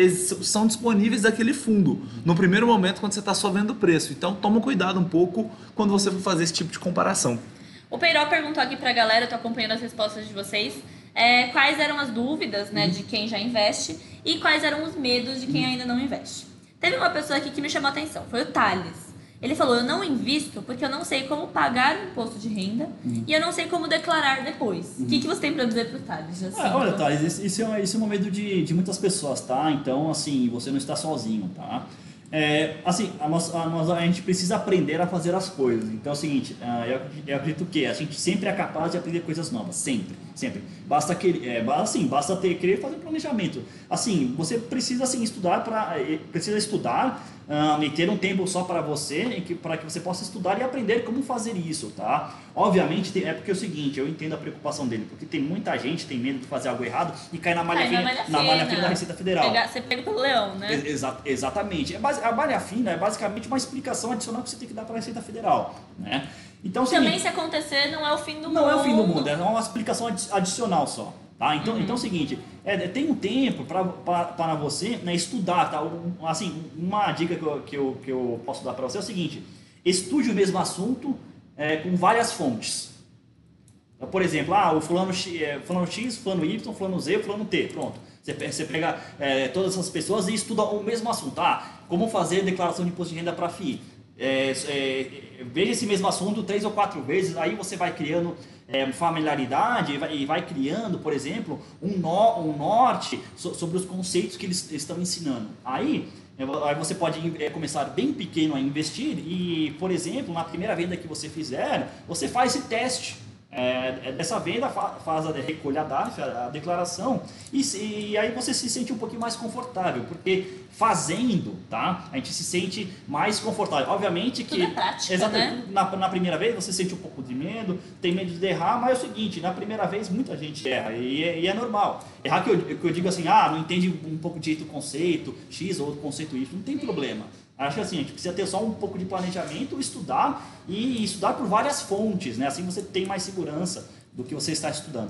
são disponíveis daquele fundo no primeiro momento, quando você está só vendo o preço. Então, toma cuidado um pouco quando você for fazer esse tipo de comparação. O Peiró perguntou aqui para a galera, eu estou acompanhando as respostas de vocês, é, quais eram as dúvidas, né, de quem já investe e quais eram os medos de quem ainda não investe. Teve uma pessoa aqui que me chamou a atenção, foi o Thales. Ele falou, eu não invisto porque eu não sei como pagar o imposto de renda uhum. e eu não sei como declarar depois. Uhum. O que, que você tem para dizer para o Thales? Assim, ah, olha, Thales, isso é, isso é um medo de, de muitas pessoas, tá? Então, assim, você não está sozinho, tá? É, assim, a, nossa, a, nossa, a gente precisa aprender a fazer as coisas. Então é o seguinte, eu, eu acredito que a gente sempre é capaz de aprender coisas novas, sempre, sempre. Basta, querer, é, assim, basta ter, querer fazer planejamento. Assim, você precisa assim, estudar, pra, precisa estudar uh, e ter um tempo só para você, para que você possa estudar e aprender como fazer isso, tá? Obviamente, tem, é porque é o seguinte, eu entendo a preocupação dele, porque tem muita gente que tem medo de fazer algo errado e cai na malha Ai, fina, na malha na fina. malha fina da Receita Federal. Pegar, você pega pelo leão, né? Exa exatamente. É base, a malha fina é basicamente uma explicação adicional que você tem que dar para a Receita Federal, né? Então, também seguinte, se acontecer não é o fim do não mundo. Não é o fim do mundo, é uma explicação adi adicional só. Tá? Então, uhum. então é o seguinte, é, tem um tempo para você, né, estudar. Tá? Um, assim, uma dica que eu, que, eu, que eu posso dar para você é o seguinte, estude o mesmo assunto é, com várias fontes. Então, por exemplo, ah, o fulano X, é, fulano X, fulano Y, fulano Z, fulano T, pronto. Você, você pega é, todas essas pessoas e estuda o mesmo assunto. Ah, como fazer declaração de imposto de renda para F I I. É, é, veja esse mesmo assunto três ou quatro vezes, aí você vai criando é, familiaridade e vai, e vai criando, por exemplo, um, no, um norte so, sobre os conceitos que eles estão ensinando. Aí, aí você pode é, começar bem pequeno a investir e, por exemplo, na primeira venda que você fizer, você faz esse teste. É, dessa venda, faz a recolha a D A F, a declaração, e, e aí você se sente um pouquinho mais confortável, porque fazendo, tá, a gente se sente mais confortável. Obviamente que tudo é prática, exatamente, né? na, na primeira vez você sente um pouco de medo, tem medo de errar, mas é o seguinte, na primeira vez muita gente erra, e é, e é normal. Errar que eu, que eu digo assim, ah, não entende um pouco direito o conceito X ou o conceito Y, não tem problema. Acho que assim, a gente precisa ter só um pouco de planejamento, estudar e estudar por várias fontes, né? Assim você tem mais segurança do que você está estudando.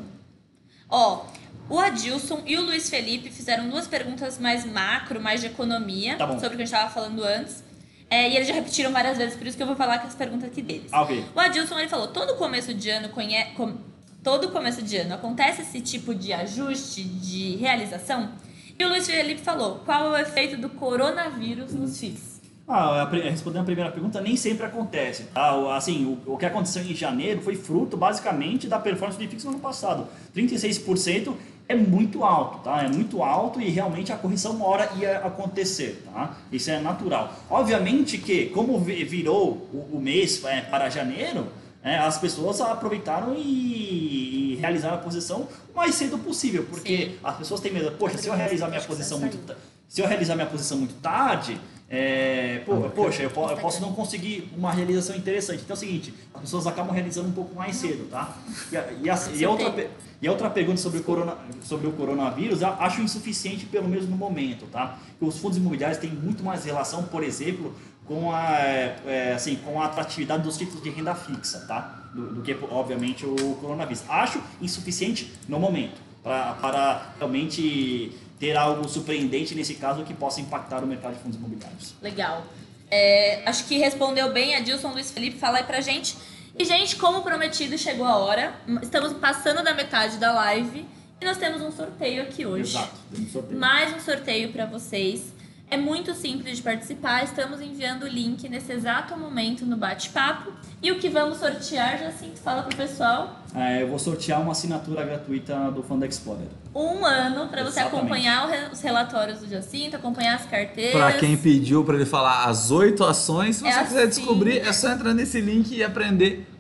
Ó, o Adilson e o Luiz Felipe fizeram duas perguntas mais macro, mais de economia, tá bom. sobre o que a gente estava falando antes. É, e eles já repetiram várias vezes, por isso que eu vou falar com as perguntas aqui deles. Ah, ok. O Adilson, ele falou, todo começo de ano conhe... Com... todo começo de ano acontece esse tipo de ajuste, de realização? E o Luiz Felipe falou, qual é o efeito do coronavírus nos F I Is? Ah, respondendo a primeira pergunta, nem sempre acontece. Tá? Assim, o, o que aconteceu em janeiro foi fruto, basicamente, da performance do I F I X no ano passado. trinta e seis por cento é muito alto, tá? É muito alto e realmente a correção uma hora ia acontecer, tá? Isso é natural. Obviamente que, como virou o, o mês é, para janeiro, é, as pessoas aproveitaram e, e realizaram a posição o mais cedo possível, porque Sim. as pessoas têm medo. Poxa, se eu realizar minha posição muito, se eu realizar minha posição muito tarde, É, pô, poxa, eu, eu posso não conseguir uma realização interessante. Então é o seguinte, as pessoas acabam realizando um pouco mais cedo, tá? E a, e a, e a, outra, e a outra pergunta sobre o, corona, sobre o coronavírus, eu acho insuficiente pelo menos no momento, tá? Os fundos imobiliários têm muito mais relação, por exemplo, com a, é, assim, com a atratividade dos títulos de renda fixa, tá? Do, do que, obviamente, o coronavírus. Acho insuficiente no momento, pra, para realmente ter algo surpreendente nesse caso que possa impactar o mercado de fundos imobiliários. Legal. É, acho que respondeu bem a Dilson, Luiz Felipe, fala aí pra gente. E, gente, como prometido, chegou a hora. Estamos passando da metade da live e nós temos um sorteio aqui hoje. Exato, temos um sorteio. Mais um sorteio para vocês. É muito simples de participar, estamos enviando o link nesse exato momento no bate-papo. E o que vamos sortear, Jacinto, fala pro pessoal. É, eu vou sortear uma assinatura gratuita do Fund Explorer. Um ano para você acompanhar os relatórios do Jacinto, acompanhar as carteiras. Para quem pediu para ele falar as oito ações, se você é quiser assim. descobrir, é só entrar nesse link e aprender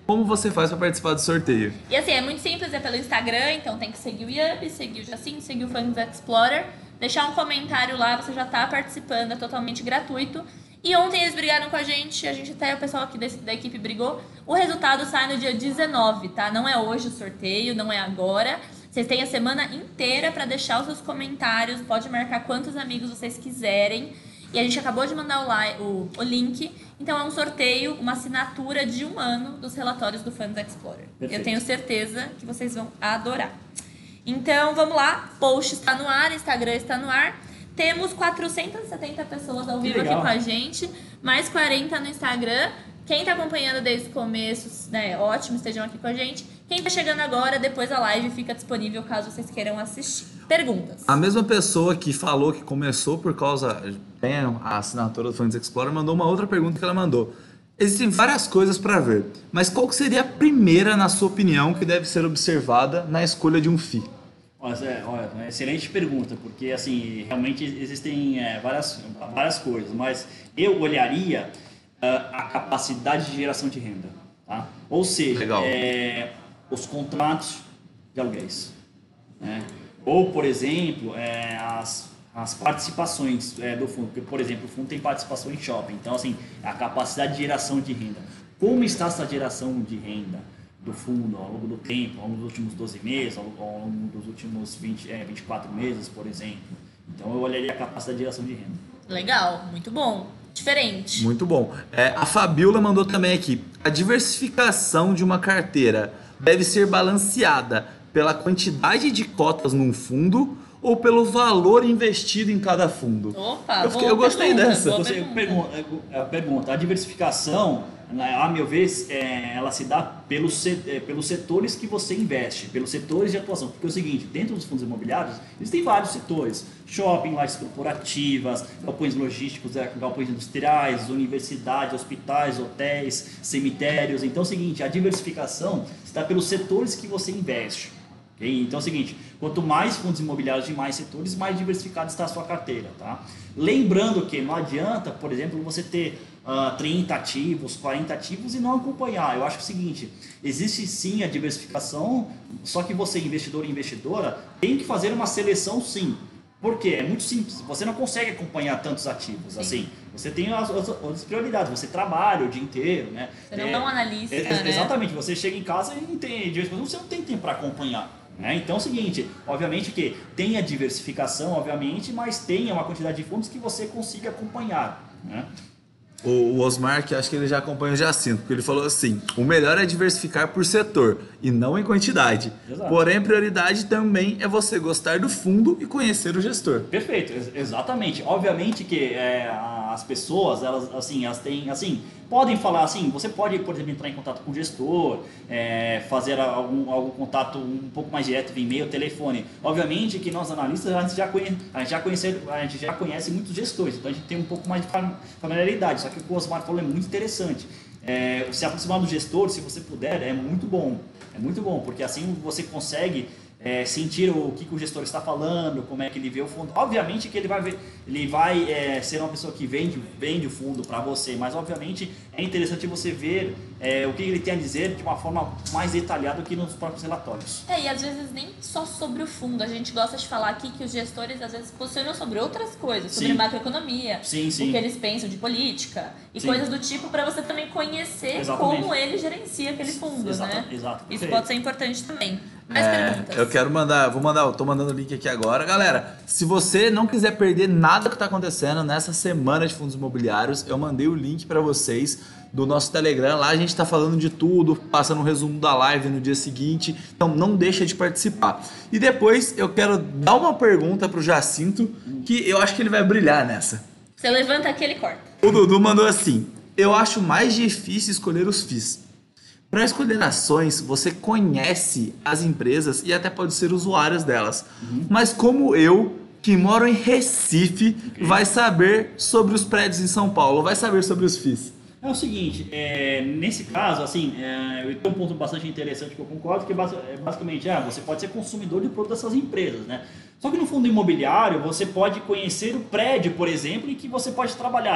como você faz para participar do sorteio? E assim, é muito simples, é pelo Instagram, então tem que seguir o Yubi, seguir o Jacinto, seguir o Funds Explorer, deixar um comentário lá, você já tá participando, é totalmente gratuito. E ontem eles brigaram com a gente, a gente até, o pessoal aqui desse, da equipe brigou. O resultado sai no dia dezenove, tá? Não é hoje o sorteio, não é agora. Vocês têm a semana inteira para deixar os seus comentários, pode marcar quantos amigos vocês quiserem. E a gente acabou de mandar o, li- o, o link. Então é um sorteio, uma assinatura de um ano dos relatórios do Funds Explorer. Perfeito. Eu tenho certeza que vocês vão adorar. Então vamos lá, post está no ar, Instagram está no ar. Temos quatrocentas e setenta pessoas ao vivo aqui com a gente, mais quarenta no Instagram. Quem está acompanhando desde o começo, né, ótimo, estejam aqui com a gente. Quem está chegando agora, depois a live fica disponível caso vocês queiram assistir. Perguntas. A mesma pessoa que falou que começou por causa, tem a assinatura do Funds Explorer, mandou uma outra pergunta que ela mandou. Existem várias coisas para ver, mas qual que seria a primeira, na sua opinião, que deve ser observada na escolha de um F I I? Olha, olha, uma excelente pergunta, porque assim, realmente existem é, várias, várias coisas, mas eu olharia uh, a capacidade de geração de renda, tá? Ou seja, é, os contratos de aluguéis, né? Ou, por exemplo, é, as, as participações é, do fundo, porque, por exemplo, o fundo tem participação em shopping, então assim, a capacidade de geração de renda. Como está essa geração de renda do fundo ao longo do tempo, ao longo dos últimos doze meses, ao longo dos últimos vinte, é, vinte e quatro meses, por exemplo. Então eu olharia a capacidade de geração de renda. Legal, muito bom. Diferente. Muito bom. É, a Fabiola mandou também aqui. A diversificação de uma carteira deve ser balanceada pela quantidade de cotas num fundo ou pelo valor investido em cada fundo? Opa, eu, fiquei, eu gostei pergunta, dessa. Você pergunta, a pergunta, a diversificação, a meu ver, é, ela se dá pelos, é, pelos setores que você investe, pelos setores de atuação. Porque é o seguinte, dentro dos fundos imobiliários, existem vários setores. Shopping, lojas corporativas, galpões logísticos, galpões industriais, universidades, hospitais, hotéis, cemitérios. Então é o seguinte, a diversificação se dá pelos setores que você investe. Okay? Então é o seguinte, quanto mais fundos imobiliários de mais setores, mais diversificada está a sua carteira. Tá? Lembrando que não adianta, por exemplo, você ter uh, trinta ativos, quarenta ativos e não acompanhar. Eu acho que é o seguinte, existe sim a diversificação, só que você, investidor e investidora, tem que fazer uma seleção sim. Por quê? É muito simples, você não consegue acompanhar tantos ativos. Sim. Assim, você tem as outras prioridades, você trabalha o dia inteiro, né? Você não é um analista, é, né? Exatamente, você chega em casa e não tem, de vez em quando você não tem tempo para acompanhar. Né? Então é o seguinte, obviamente que tem a diversificação, obviamente, mas tem uma quantidade de fundos que você consiga acompanhar. Né? O Osmar, que acho que ele já acompanha o Jacinto, porque ele falou assim, o melhor é diversificar por setor e não em quantidade. Exato. Porém, prioridade também é você gostar do fundo e conhecer o gestor. Perfeito, exatamente. Obviamente que é, as pessoas, elas, assim, elas têm, assim, podem falar assim, você pode, por exemplo, entrar em contato com o gestor, é, fazer algum, algum contato um pouco mais direto via e-mail, telefone. Obviamente que nós analistas, a gente já conhece, a gente já conhece, a gente já conhece muitos gestores, então a gente tem um pouco mais de familiaridade, só que o que o Osmar falou é muito interessante. É, se aproximar do gestor, se você puder, é muito bom. É muito bom, porque assim você consegue é, sentir o que, que o gestor está falando, como é que ele vê o fundo. Obviamente que ele vai, ver, ele vai é, ser uma pessoa que vende, vende o fundo para você, mas obviamente é interessante você ver é, o que ele tem a dizer de uma forma mais detalhada do que nos próprios relatórios. É, e às vezes nem só sobre o fundo. A gente gosta de falar aqui que os gestores às vezes posicionam sobre outras coisas, sobre Sim. macroeconomia, Sim, sim. o que eles pensam de política e Sim. coisas do tipo, para você também conhecer Exatamente. como ele gerencia aquele fundo, Exato, né? exato. Isso Perfeito. pode ser importante também. Mais É, perguntas? eu quero mandar, vou mandar, tô mandando o link aqui agora. Galera, se você não quiser perder nada que tá acontecendo nessa semana de fundos imobiliários, eu mandei o link para vocês do nosso Telegram. Lá a gente tá falando de tudo, passando um resumo da live no dia seguinte. Então não deixa de participar. E depois eu quero dar uma pergunta pro Jacinto, que eu acho que ele vai brilhar nessa. Você levanta aqui, ele corta. O Dudu mandou assim: eu acho mais difícil escolher os F I Is. Para escolher ações, você conhece as empresas e até pode ser usuários delas. Uhum. Mas como eu, que moro em Recife, okay. vai saber sobre os prédios em São Paulo, vai saber sobre os F I Is? É o seguinte, é, nesse caso, assim, é, eu tenho um ponto bastante interessante que eu concordo, que é basicamente, ah, você pode ser consumidor de produtos dessas empresas, né? Só que no fundo imobiliário, você pode conhecer o prédio, por exemplo, em que você pode trabalhar.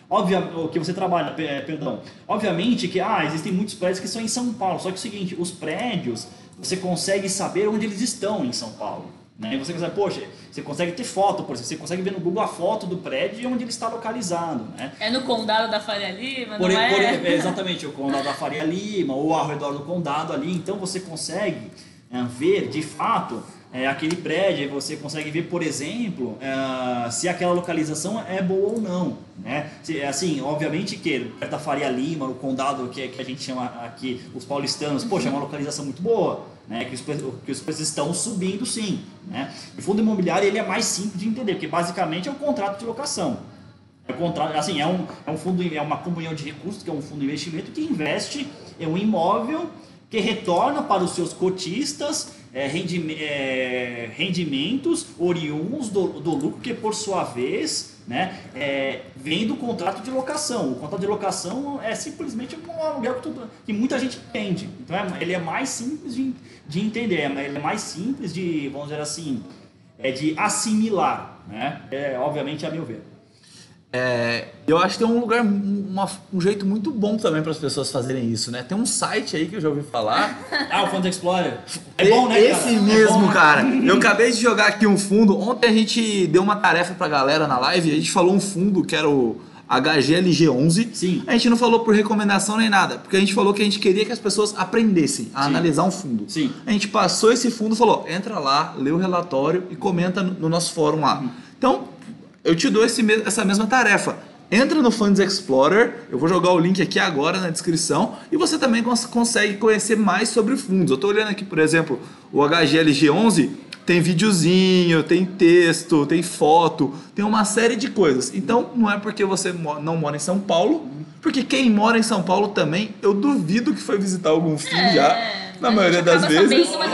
Obviamente, o que você trabalha, perdão. Obviamente que ah, existem muitos prédios que são em São Paulo, só que é o seguinte, os prédios, você consegue saber onde eles estão em São Paulo. Né? E você consegue, poxa, você consegue ter foto, por exemplo, você consegue ver no Google a foto do prédio e onde ele está localizado. Né? É no condado da Faria Lima, por, não é? Por, exatamente, o condado da Faria Lima, ou ao redor do condado ali, então você consegue é, ver de fato é, aquele prédio, você consegue ver, por exemplo, é, se aquela localização é boa ou não. Né? Se, assim, obviamente que perto da Faria Lima, o condado que, que a gente chama aqui, os paulistanos, poxa, é uma localização muito boa. Né, que, os, que os preços estão subindo sim. Né? O fundo imobiliário ele é mais simples de entender, porque basicamente é um contrato de locação. É, um contrato, assim, é, um, é, um fundo, é uma comunhão de recursos, que é um fundo de investimento que investe em um imóvel que retorna para os seus cotistas é, rendi, é, rendimentos oriundos do, do lucro, que por sua vez né, é, vem do contrato de locação. O contrato de locação é simplesmente um aluguel que, tudo, que muita gente entende. Então é, ele é mais simples de, de entender, ele é mais simples de, vamos dizer assim, é de assimilar, né? É, obviamente, a meu ver. É, eu acho que tem um lugar, uma, um jeito muito bom também para as pessoas fazerem isso, né? Tem um site aí que eu já ouvi falar. Ah, o Funds Explorer. É bom, né, Esse cara? mesmo, É bom, né? cara. Eu acabei de jogar aqui um fundo. Ontem a gente deu uma tarefa pra galera na live. A gente falou um fundo que era o H G L G onze. Sim. A gente não falou por recomendação nem nada, porque a gente falou que a gente queria que as pessoas aprendessem a Sim. analisar um fundo. Sim. A gente passou esse fundo e falou, entra lá, lê o relatório e comenta no, no nosso fórum lá. Uhum. Então, eu te dou esse, essa mesma tarefa. Entra no Funds Explorer, eu vou jogar o link aqui agora na descrição e você também cons consegue conhecer mais sobre fundos. Eu estou olhando aqui, por exemplo, o H G L G onze, tem videozinho, tem texto, tem foto, tem uma série de coisas. Então, não é porque você não mora em São Paulo, porque quem mora em São Paulo também, eu duvido que foi visitar algum fundo é, já, na maioria das vezes.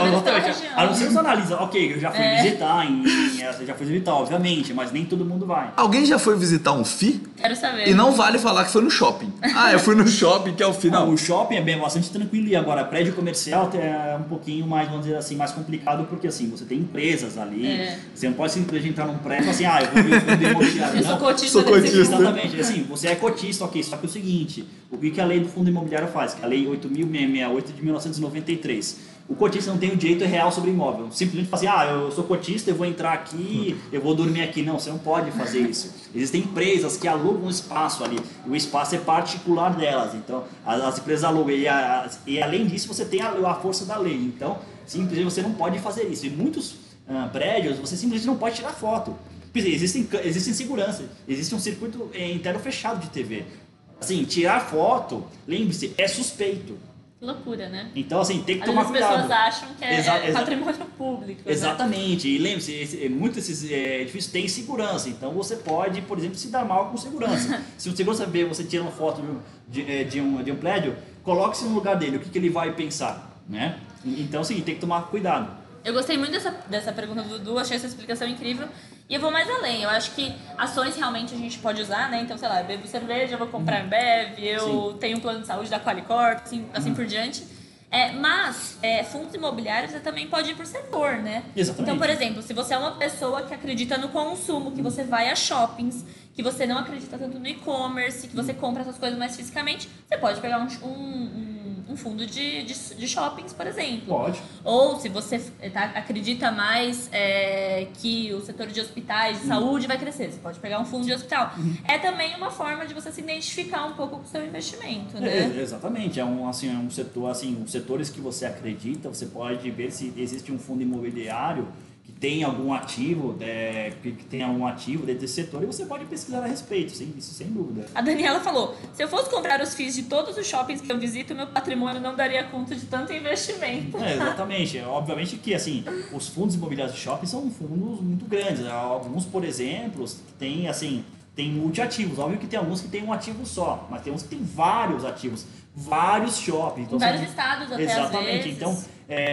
A não ser que você analisa, ok, eu já fui é. visitar, em, em, já fui visitar, obviamente, mas nem todo mundo vai. Alguém já foi visitar um F I? Quero saber. E não vale falar que foi no shopping. Ah, eu fui no shopping, que é o F I, não. O shopping é bem bastante tranquilo, e agora prédio comercial é um pouquinho mais, vamos dizer assim, mais complicado, porque assim, você tem empresas ali, é. você não pode simplesmente entrar num prédio e falar assim, ah, eu vou ver o fundo imobiliário. Eu sou cotista. Sou cotista. Exatamente, assim, você é cotista, ok, só que é o seguinte, o que a lei do fundo imobiliário faz? Que é a lei oito mil seiscentos e sessenta e oito de mil novecentos e noventa e três. O cotista não tem o direito real sobre imóvel. Simplesmente fala assim, ah, eu sou cotista, eu vou entrar aqui, eu vou dormir aqui. Não, você não pode fazer isso. Existem empresas que alugam um espaço ali, e o espaço é particular delas. Então, as, as empresas alugam, e, a, e além disso, você tem a, a força da lei. Então, simplesmente você não pode fazer isso. Em muitos uh, prédios, você simplesmente não pode tirar foto. Existem, existem segurança, existe um circuito interno fechado de T V. Assim, tirar foto, lembre-se, é suspeito. Que loucura, né? Então, assim, tem que tomar cuidado. As pessoas acham que é Exa patrimônio público. Exatamente. Né? E lembre-se, muitos desses é, edifícios têm segurança. Então, você pode, por exemplo, se dar mal com segurança. Se o segurança vê você tirando foto de, de, de, um, de um prédio, coloque-se no lugar dele. O que, que ele vai pensar? Né? Então, assim, tem que tomar cuidado. Eu gostei muito dessa, dessa pergunta do Dudu, achei essa explicação incrível. E eu vou mais além, eu acho que ações realmente a gente pode usar, né? Então, sei lá, eu bebo cerveja, eu vou comprar Ambev, eu Sim. tenho um plano de saúde da Qualicorp, assim, assim uhum. por diante. É, mas é, fundos imobiliários você também pode ir por setor, né? Exatamente. Então, por exemplo, se você é uma pessoa que acredita no consumo, que você vai a shoppings, que você não acredita tanto no e-commerce, que você compra essas coisas mais fisicamente, você pode pegar um, um, um fundo de, de, de shoppings, por exemplo. Pode. Ou se você tá, acredita mais é, que o setor de hospitais, de uhum. saúde vai crescer, você pode pegar um fundo de hospital. Uhum. É também uma forma de você se identificar um pouco com o seu investimento, né? É, exatamente. É um, assim, é um setor, assim, os setores que você acredita, você pode ver se existe um fundo imobiliário que tem algum ativo, é, que tem algum ativo dentro desse setor, e você pode pesquisar a respeito, sem, isso sem dúvida. A Daniela falou, se eu fosse comprar os F I Is de todos os shoppings que eu visito, meu patrimônio não daria conta de tanto investimento. É, exatamente. Obviamente que, assim, os fundos imobiliários de shopping são fundos muito grandes. Alguns, por exemplo, têm, assim, tem multiativos. Óbvio que tem alguns que têm um ativo só, mas tem uns que tem vários ativos, vários shoppings. Então, em vários estados até, exatamente. Às vezes. Então,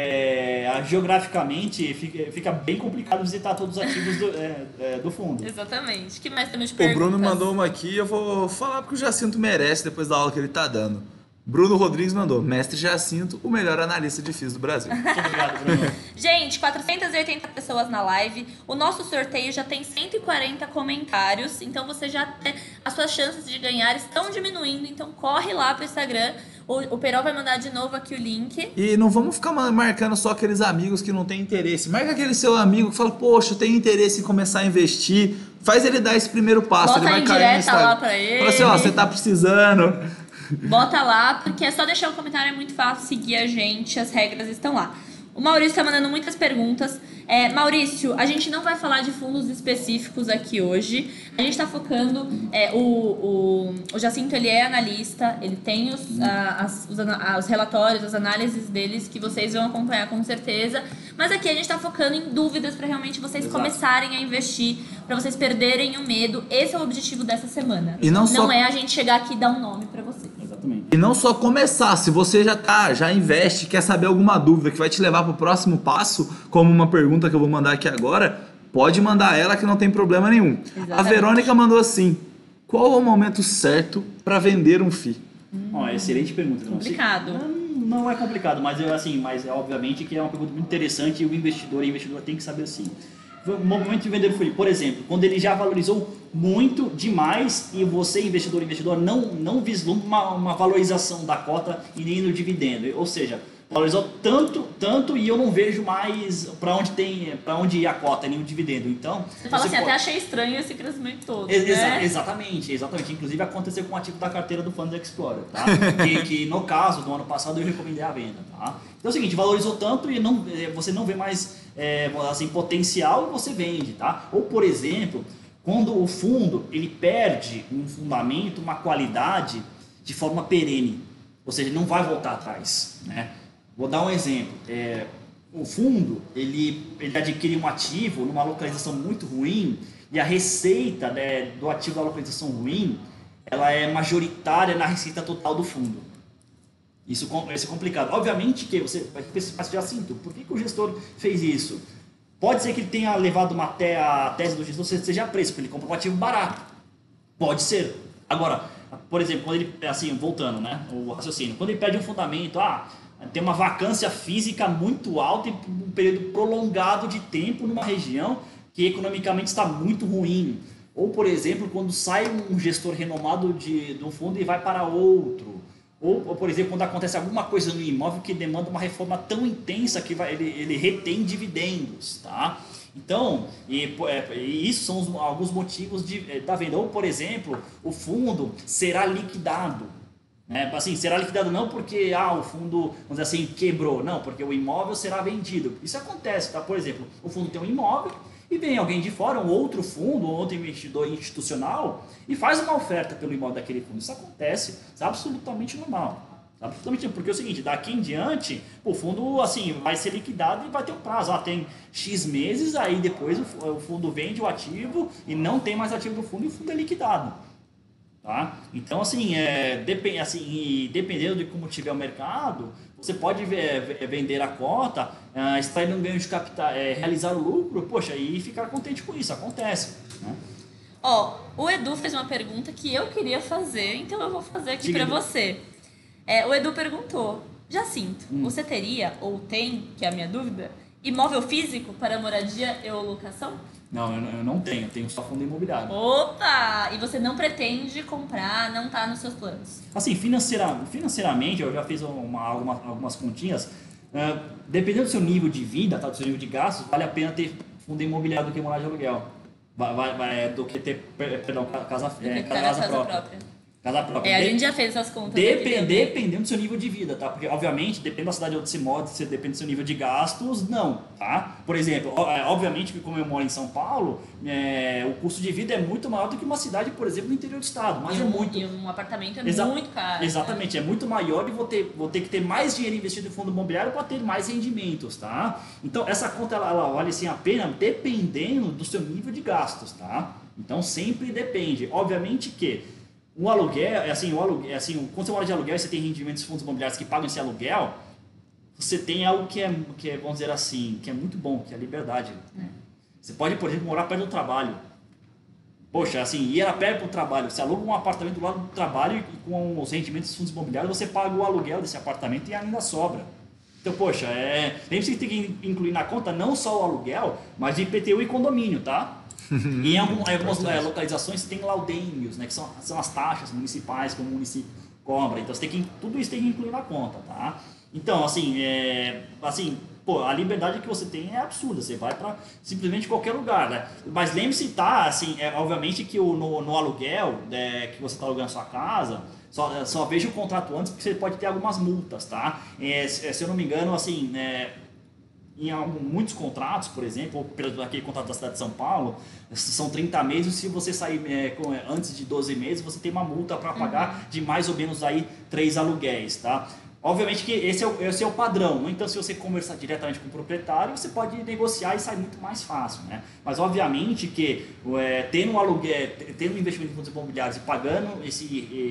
é, geograficamente fica, fica bem complicado visitar todos os ativos do, é, é, do fundo. Exatamente. O que mais temos de perguntas? O Bruno perguntas? mandou uma aqui, eu vou falar porque o Jacinto merece depois da aula que ele tá dando. Bruno Rodrigues mandou, mestre Jacinto, o melhor analista de F I Is do Brasil. Muito obrigado, Bruno. Gente, quatrocentas e oitenta pessoas na live. O nosso sorteio já tem cento e quarenta comentários. Então você já... as suas chances de ganhar estão diminuindo. Então corre lá pro Instagram. O, o Perol vai mandar de novo aqui o link. E não vamos ficar marcando só aqueles amigos que não têm interesse. Marca aquele seu amigo que fala, poxa, eu tenho interesse em começar a investir. Faz ele dar esse primeiro passo. Bota ele vai em cair no Instagram. lá pra ele. Fala assim, ó, você tá precisando. Bota lá, porque é só deixar um comentário, é muito fácil seguir a gente, as regras estão lá. O Maurício tá mandando muitas perguntas. É, Maurício, a gente não vai falar de fundos específicos aqui hoje. A gente tá focando... É, o, o, o Jacinto, ele é analista, ele tem os, a, as, os, os relatórios, as análises deles que vocês vão acompanhar com certeza. Mas aqui a gente tá focando em dúvidas para realmente vocês Exato. começarem a investir, para vocês perderem o medo. Esse é o objetivo dessa semana. E não, não só... é a gente chegar aqui e dar um nome para vocês. Exatamente. E não só começar, se você já tá, já investe, quer saber alguma dúvida que vai te levar pro próximo passo, como uma pergunta que eu vou mandar aqui agora, pode mandar ela que não tem problema nenhum. Exatamente. A Verônica mandou assim: qual é o momento certo para vender um F I I? Hum, oh, excelente pergunta. Complicado. Não, não é complicado, mas eu assim, mas é, obviamente que é uma pergunta muito interessante e o investidor e a investidora tem que saber assim. O momento de vender o F I I, por exemplo, quando ele já valorizou muito demais e você, investidor e investidor, não, não vislumbra uma, uma valorização da cota e nem no dividendo. Ou seja, valorizou tanto, tanto e eu não vejo mais para onde tem, para onde ir a cota, nem o dividendo. Então, você fala assim, pode... até achei estranho esse crescimento todo. Exa né? Exatamente, exatamente. Inclusive aconteceu com o ativo da carteira do Funds Explorer, tá? que, que no caso do ano passado eu recomendei a venda, tá? Então é o seguinte, valorizou tanto e não, você não vê mais é, assim, potencial e você vende, tá? Ou por exemplo, quando o fundo ele perde um fundamento, uma qualidade de forma perene, ou seja, ele não vai voltar atrás, né? Vou dar um exemplo. É, o fundo ele, ele adquire um ativo numa localização muito ruim e a receita, né, do ativo da localização ruim ela é majoritária na receita total do fundo. Isso, isso é complicado. Obviamente que você vai pensar assim, por que, que o gestor fez isso? Pode ser que ele tenha levado uma te, a tese do gestor seja preço, porque ele comprou um ativo barato. Pode ser. Agora, por exemplo, quando ele, assim, voltando, né, o raciocínio, quando ele perde um fundamento, ah, tem uma vacância física muito alta e um período prolongado de tempo numa região que economicamente está muito ruim. Ou, por exemplo, quando sai um gestor renomado de, de um fundo e vai para outro. Ou, ou, por exemplo, quando acontece alguma coisa no imóvel que demanda uma reforma tão intensa que vai, ele, ele retém dividendos, tá? Então, e, e isso são os, alguns motivos de, da venda. Ou, por exemplo, o fundo será liquidado. Né? Assim, será liquidado não porque ah, o fundo, vamos dizer assim, quebrou. Não, porque o imóvel será vendido. Isso acontece, tá? Por exemplo, o fundo tem um imóvel e vem alguém de fora, um outro fundo, um outro investidor institucional e faz uma oferta pelo imóvel daquele fundo. Isso acontece, isso é absolutamente normal. Absolutamente, porque é o seguinte, daqui em diante, o fundo assim, vai ser liquidado e vai ter um prazo. Ah, tem X meses, aí depois o fundo vende o ativo e não tem mais ativo do fundo e o fundo é liquidado. Tá? Então, assim, é, depend, assim, dependendo de como tiver o mercado, você pode ver, vender a cota, é, extrair um ganho de capital, é, realizar o lucro, poxa, e ficar contente com isso, acontece. Né? Ó, o Edu fez uma pergunta que eu queria fazer, então eu vou fazer aqui para você. É, o Edu perguntou, Jacinto, hum. você teria, ou tem, que é a minha dúvida, imóvel físico para moradia e ou locação? Não, eu não tenho, eu tenho só fundo imobiliário. Opa! E você não pretende comprar, não está nos seus planos? Assim, financeira, financeiramente, eu já fiz uma, algumas, algumas continhas. Uh, dependendo do seu nível de vida, tá, do seu nível de gastos, vale a pena ter fundo imobiliário do que morar de aluguel. Vai, vai, vai, do que ter, perdão, casa, é, casa, casa própria. própria. Casa própria. É, a gente já fez essas contas. Depend, dependendo do seu nível de vida, tá? Porque, obviamente, depende da cidade onde você mora, se depende do seu nível de gastos, não, tá? Por exemplo, obviamente que como eu moro em São Paulo, é, o custo de vida é muito maior do que uma cidade, por exemplo, no interior do estado. Mas e é um, muito... E um apartamento é Exa muito caro. Exatamente, né? É muito maior e vou ter, vou ter que ter mais dinheiro investido em fundo imobiliário para ter mais rendimentos, tá? Então, essa conta, ela, ela vale assim a pena dependendo do seu nível de gastos, tá? Então, sempre depende. Obviamente que o aluguel, assim, o aluguel, assim, quando você mora de aluguel e você tem rendimentos de fundos imobiliários que pagam esse aluguel, você tem algo que é, que é, vamos dizer assim, que é muito bom, que é a liberdade. É. Você pode, por exemplo, morar perto do trabalho. Poxa, assim, ir a pé para o trabalho, você aluga um apartamento do lado do trabalho e com os rendimentos dos fundos imobiliários você paga o aluguel desse apartamento e ainda sobra. Então, poxa, é, lembre-se que tem que incluir na conta não só o aluguel, mas I P T U e condomínio, tá? E em, algum, em algumas é, localizações tem laudêmios, né, que são, são as taxas municipais que o município cobra. Então você tem que, tudo isso tem que incluir na conta, tá? Então, assim, é, assim pô, a liberdade que você tem é absurda. Você vai para simplesmente qualquer lugar, né? Mas lembre-se, tá, assim, é, obviamente que o, no, no aluguel é, que você está alugando a sua casa, só, só veja o contrato antes, porque você pode ter algumas multas, tá? É, se eu não me engano, assim, é, em algum, muitos contratos, por exemplo, ou pelo aquele contrato da cidade de São Paulo, são trinta meses. Se você sair é, com, é, antes de doze meses, você tem uma multa para pagar uhum. de mais ou menos aí três aluguéis, tá? Obviamente que esse é, o, esse é o padrão, então se você conversar diretamente com o proprietário, você pode negociar e sai muito mais fácil, né? Mas obviamente que é, tendo um aluguel, tendo um investimento em fundos imobiliários e pagando esse,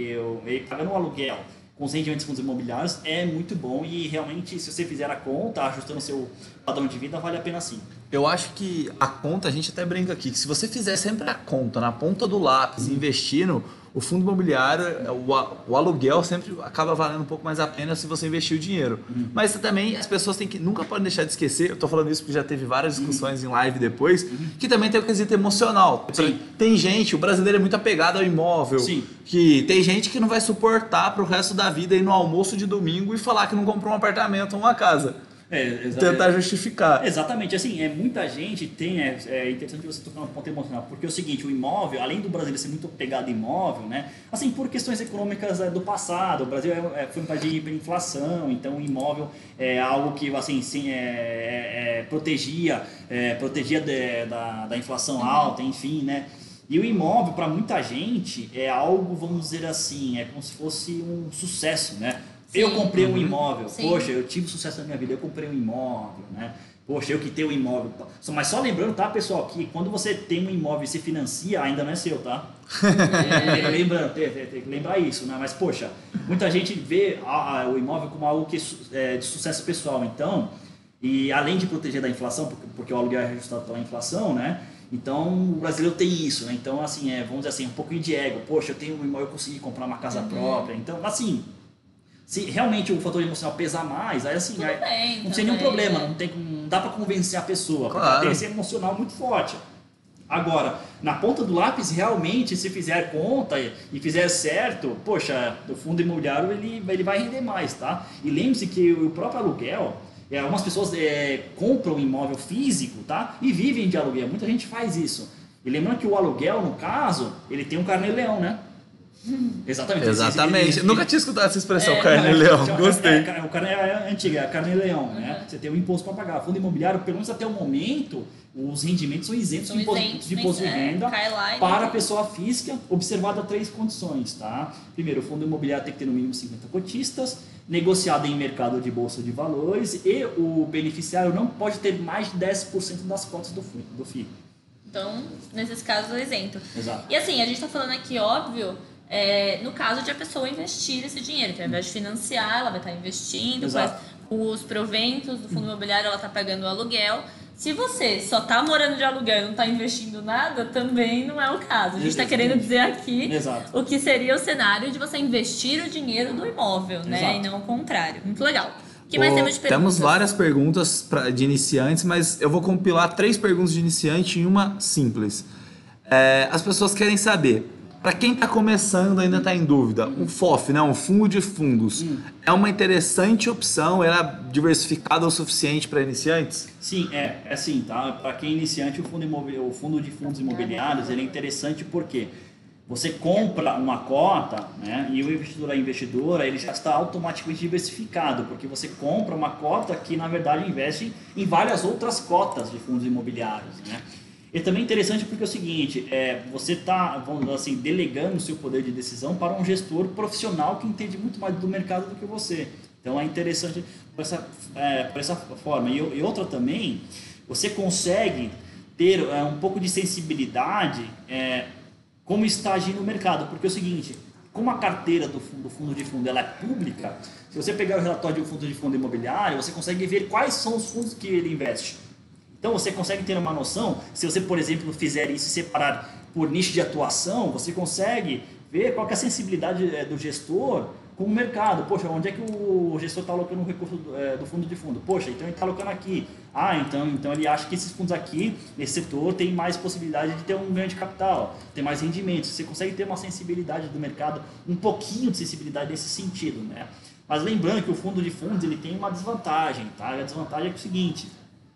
e, e pagando um aluguel com os rendimentos de fundos imobiliários é muito bom, e realmente se você fizer a conta, ajustando o seu padrão de vida, vale a pena sim. Eu acho que a conta, a gente até brinca aqui, que se você fizer sempre a conta na ponta do lápis, investindo, o fundo imobiliário, o, o aluguel sempre acaba valendo um pouco mais a pena se você investir o dinheiro. Uhum. Mas também as pessoas têm que, nunca podem deixar de esquecer, eu estou falando isso porque já teve várias discussões uhum. em live depois, uhum. que também tem o quesito emocional. Sim. Tem gente, o brasileiro é muito apegado ao imóvel, Sim. que tem gente que não vai suportar para o resto da vida ir no almoço de domingo e falar que não comprou um apartamento ou uma casa. É, tentar justificar. Exatamente, assim, é, muita gente tem, é, é interessante você tocar no ponto emocional, porque é o seguinte, o imóvel, além do brasileiro ser muito pegado em imóvel, né, assim, por questões econômicas é, do passado, o Brasil é, é, foi um país de hiperinflação, então o imóvel é algo que, assim, sim, é, é, é, protegia, é, protegia de, da, da inflação alta, enfim, né, e o imóvel, para muita gente, é algo, vamos dizer assim, é como se fosse um sucesso, né. Sim. Eu comprei um imóvel, Sim. poxa, eu tive sucesso na minha vida, eu comprei um imóvel, né? Poxa, eu que tenho um imóvel. Mas só lembrando, tá, pessoal, que quando você tem um imóvel e se financia, ainda não é seu, tá? É. Lembrando, tem, tem, tem que lembrar isso, né? Mas, poxa, muita gente vê a, a, o imóvel como algo que é de sucesso pessoal, então, e além de proteger da inflação, porque, porque o aluguel é reajustado pela inflação, né? Então, o brasileiro tem isso, né? Então, assim, é, vamos dizer assim, um pouco de ego. Poxa, eu tenho um imóvel, eu consegui comprar uma casa uhum. própria. Então, assim... Se realmente o fator emocional pesar mais, aí assim, aí, bem, não tem nenhum problema, não, tem, não dá para convencer a pessoa, claro. Porque tem esse emocional muito forte. Agora, na ponta do lápis, realmente, se fizer conta e, e fizer certo, poxa, o fundo imobiliário ele, ele vai render mais, tá? E lembre-se que o próprio aluguel, é, algumas pessoas é, compram um imóvel físico, tá? E vivem de aluguel, muita gente faz isso. E lembrando que o aluguel, no caso, ele tem um carnê-leão, né? Exatamente. Exatamente. Esse, esse, Nunca tinha escutado essa expressão, é, carne-leão. É, Gostei. É, é, o carne é antiga, é carne-leão, uhum. né? Você tem um imposto para pagar. Fundo imobiliário, pelo menos até o momento, os rendimentos são isentos são de imposto, isentos, de, imposto de renda é, para a pessoa física, observada três condições, tá? Primeiro, o fundo imobiliário tem que ter no mínimo cinquenta cotistas, negociado em mercado de bolsa de valores, e o beneficiário não pode ter mais de dez por cento das cotas do F I I. Então, nesses casos, é isento. Exato. E assim, a gente está falando aqui, óbvio, é, no caso de a pessoa investir esse dinheiro, que ao invés de financiar, ela vai estar investindo, com os proventos do fundo imobiliário, ela está pagando o aluguel. Se você só está morando de aluguel e não está investindo nada, também não é o caso. A gente está querendo dizer aqui Exato. O que seria o cenário de você investir o dinheiro do imóvel, né? Exato. E não o contrário. Muito legal. O que mais temos de perguntas? Temos várias perguntas pra, de iniciantes, mas eu vou compilar três perguntas de iniciante em uma simples. É, as pessoas querem saber, para quem está começando ainda está em dúvida, um F O F, né, um fundo de fundos, hum. é uma interessante opção? Ela é diversificada o suficiente para iniciantes? Sim, é, é assim, tá? Para quem é iniciante, o fundo, o fundo de fundos imobiliários ele é interessante porque você compra uma cota, né, e o investidor, a investidora, ele já está automaticamente diversificado, porque você compra uma cota que, na verdade, investe em várias outras cotas de fundos imobiliários, né? E também é interessante porque é o seguinte, é, você está, assim, delegando o seu poder de decisão para um gestor profissional que entende muito mais do mercado do que você. Então é interessante por essa, é, por essa forma. E, e outra também, você consegue ter é, um pouco de sensibilidade é, como está agindo o mercado. Porque é o seguinte, como a carteira do fundo, do fundo de fundo ela é pública, se você pegar o relatório de um fundo de fundo imobiliário, você consegue ver quais são os fundos que ele investe. Então você consegue ter uma noção, se você, por exemplo, fizer isso e separar por nicho de atuação, você consegue ver qual que é a sensibilidade do gestor com o mercado. Poxa, onde é que o gestor está alocando o recurso do, é, do fundo de fundo? Poxa, então ele está alocando aqui. Ah, então, então ele acha que esses fundos aqui, nesse setor, tem mais possibilidade de ter um ganho de capital, ter mais rendimento. Você consegue ter uma sensibilidade do mercado, um pouquinho de sensibilidade nesse sentido, né? Mas lembrando que o fundo de fundos ele tem uma desvantagem, tá? A desvantagem é, que é o seguinte,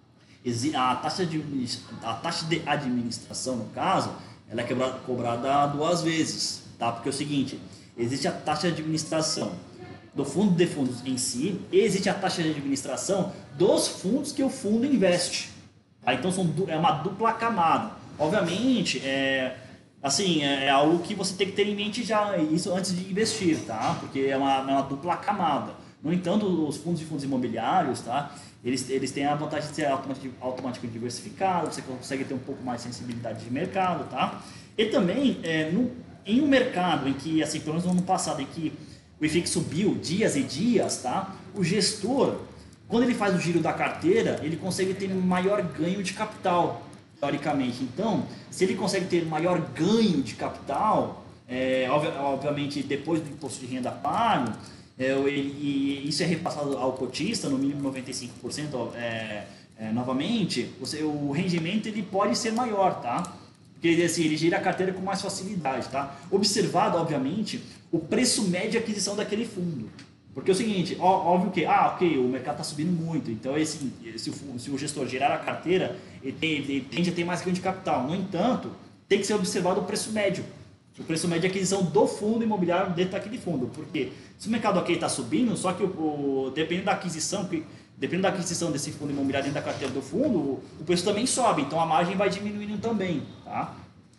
a taxa de, a taxa de administração, no caso, ela é quebrada, cobrada duas vezes, tá? Porque é o seguinte, existe a taxa de administração do fundo de fundos em si, e existe a taxa de administração dos fundos que o fundo investe. Tá? Então são, é uma dupla camada. Obviamente, é, assim, é algo que você tem que ter em mente já, isso antes de investir, tá? Porque é uma, é uma dupla camada. No entanto, os fundos de fundos imobiliários, tá? Eles, eles têm a vantagem de ser automaticamente diversificado, você consegue ter um pouco mais de sensibilidade de mercado, tá? E também, é, no, em um mercado em que, assim, pelo menos no ano passado, em que o I F I X subiu dias e dias, tá? O gestor, quando ele faz o giro da carteira, ele consegue ter maior ganho de capital, teoricamente. Então, se ele consegue ter maior ganho de capital, é, obviamente depois do imposto de renda pago, é, ele, e isso é repassado ao cotista, no mínimo noventa e cinco por cento, é, é, novamente, você, o rendimento ele pode ser maior, tá? Porque assim, ele gira a carteira com mais facilidade, tá? Observado, obviamente, o preço médio de aquisição daquele fundo. Porque é o seguinte, ó, óbvio que, ah, ok, o mercado está subindo muito, então esse, se, o, se o gestor girar a carteira, ele, tem, ele tende a ter mais ganho de capital. No entanto, tem que ser observado o preço médio. O preço médio de aquisição do fundo imobiliário dentro daquele fundo. Porque se o mercado ok está subindo, só que o, o, dependendo da aquisição, que, dependendo da aquisição desse fundo imobiliário dentro da carteira do fundo, o, o preço também sobe, então a margem vai diminuindo também, tá?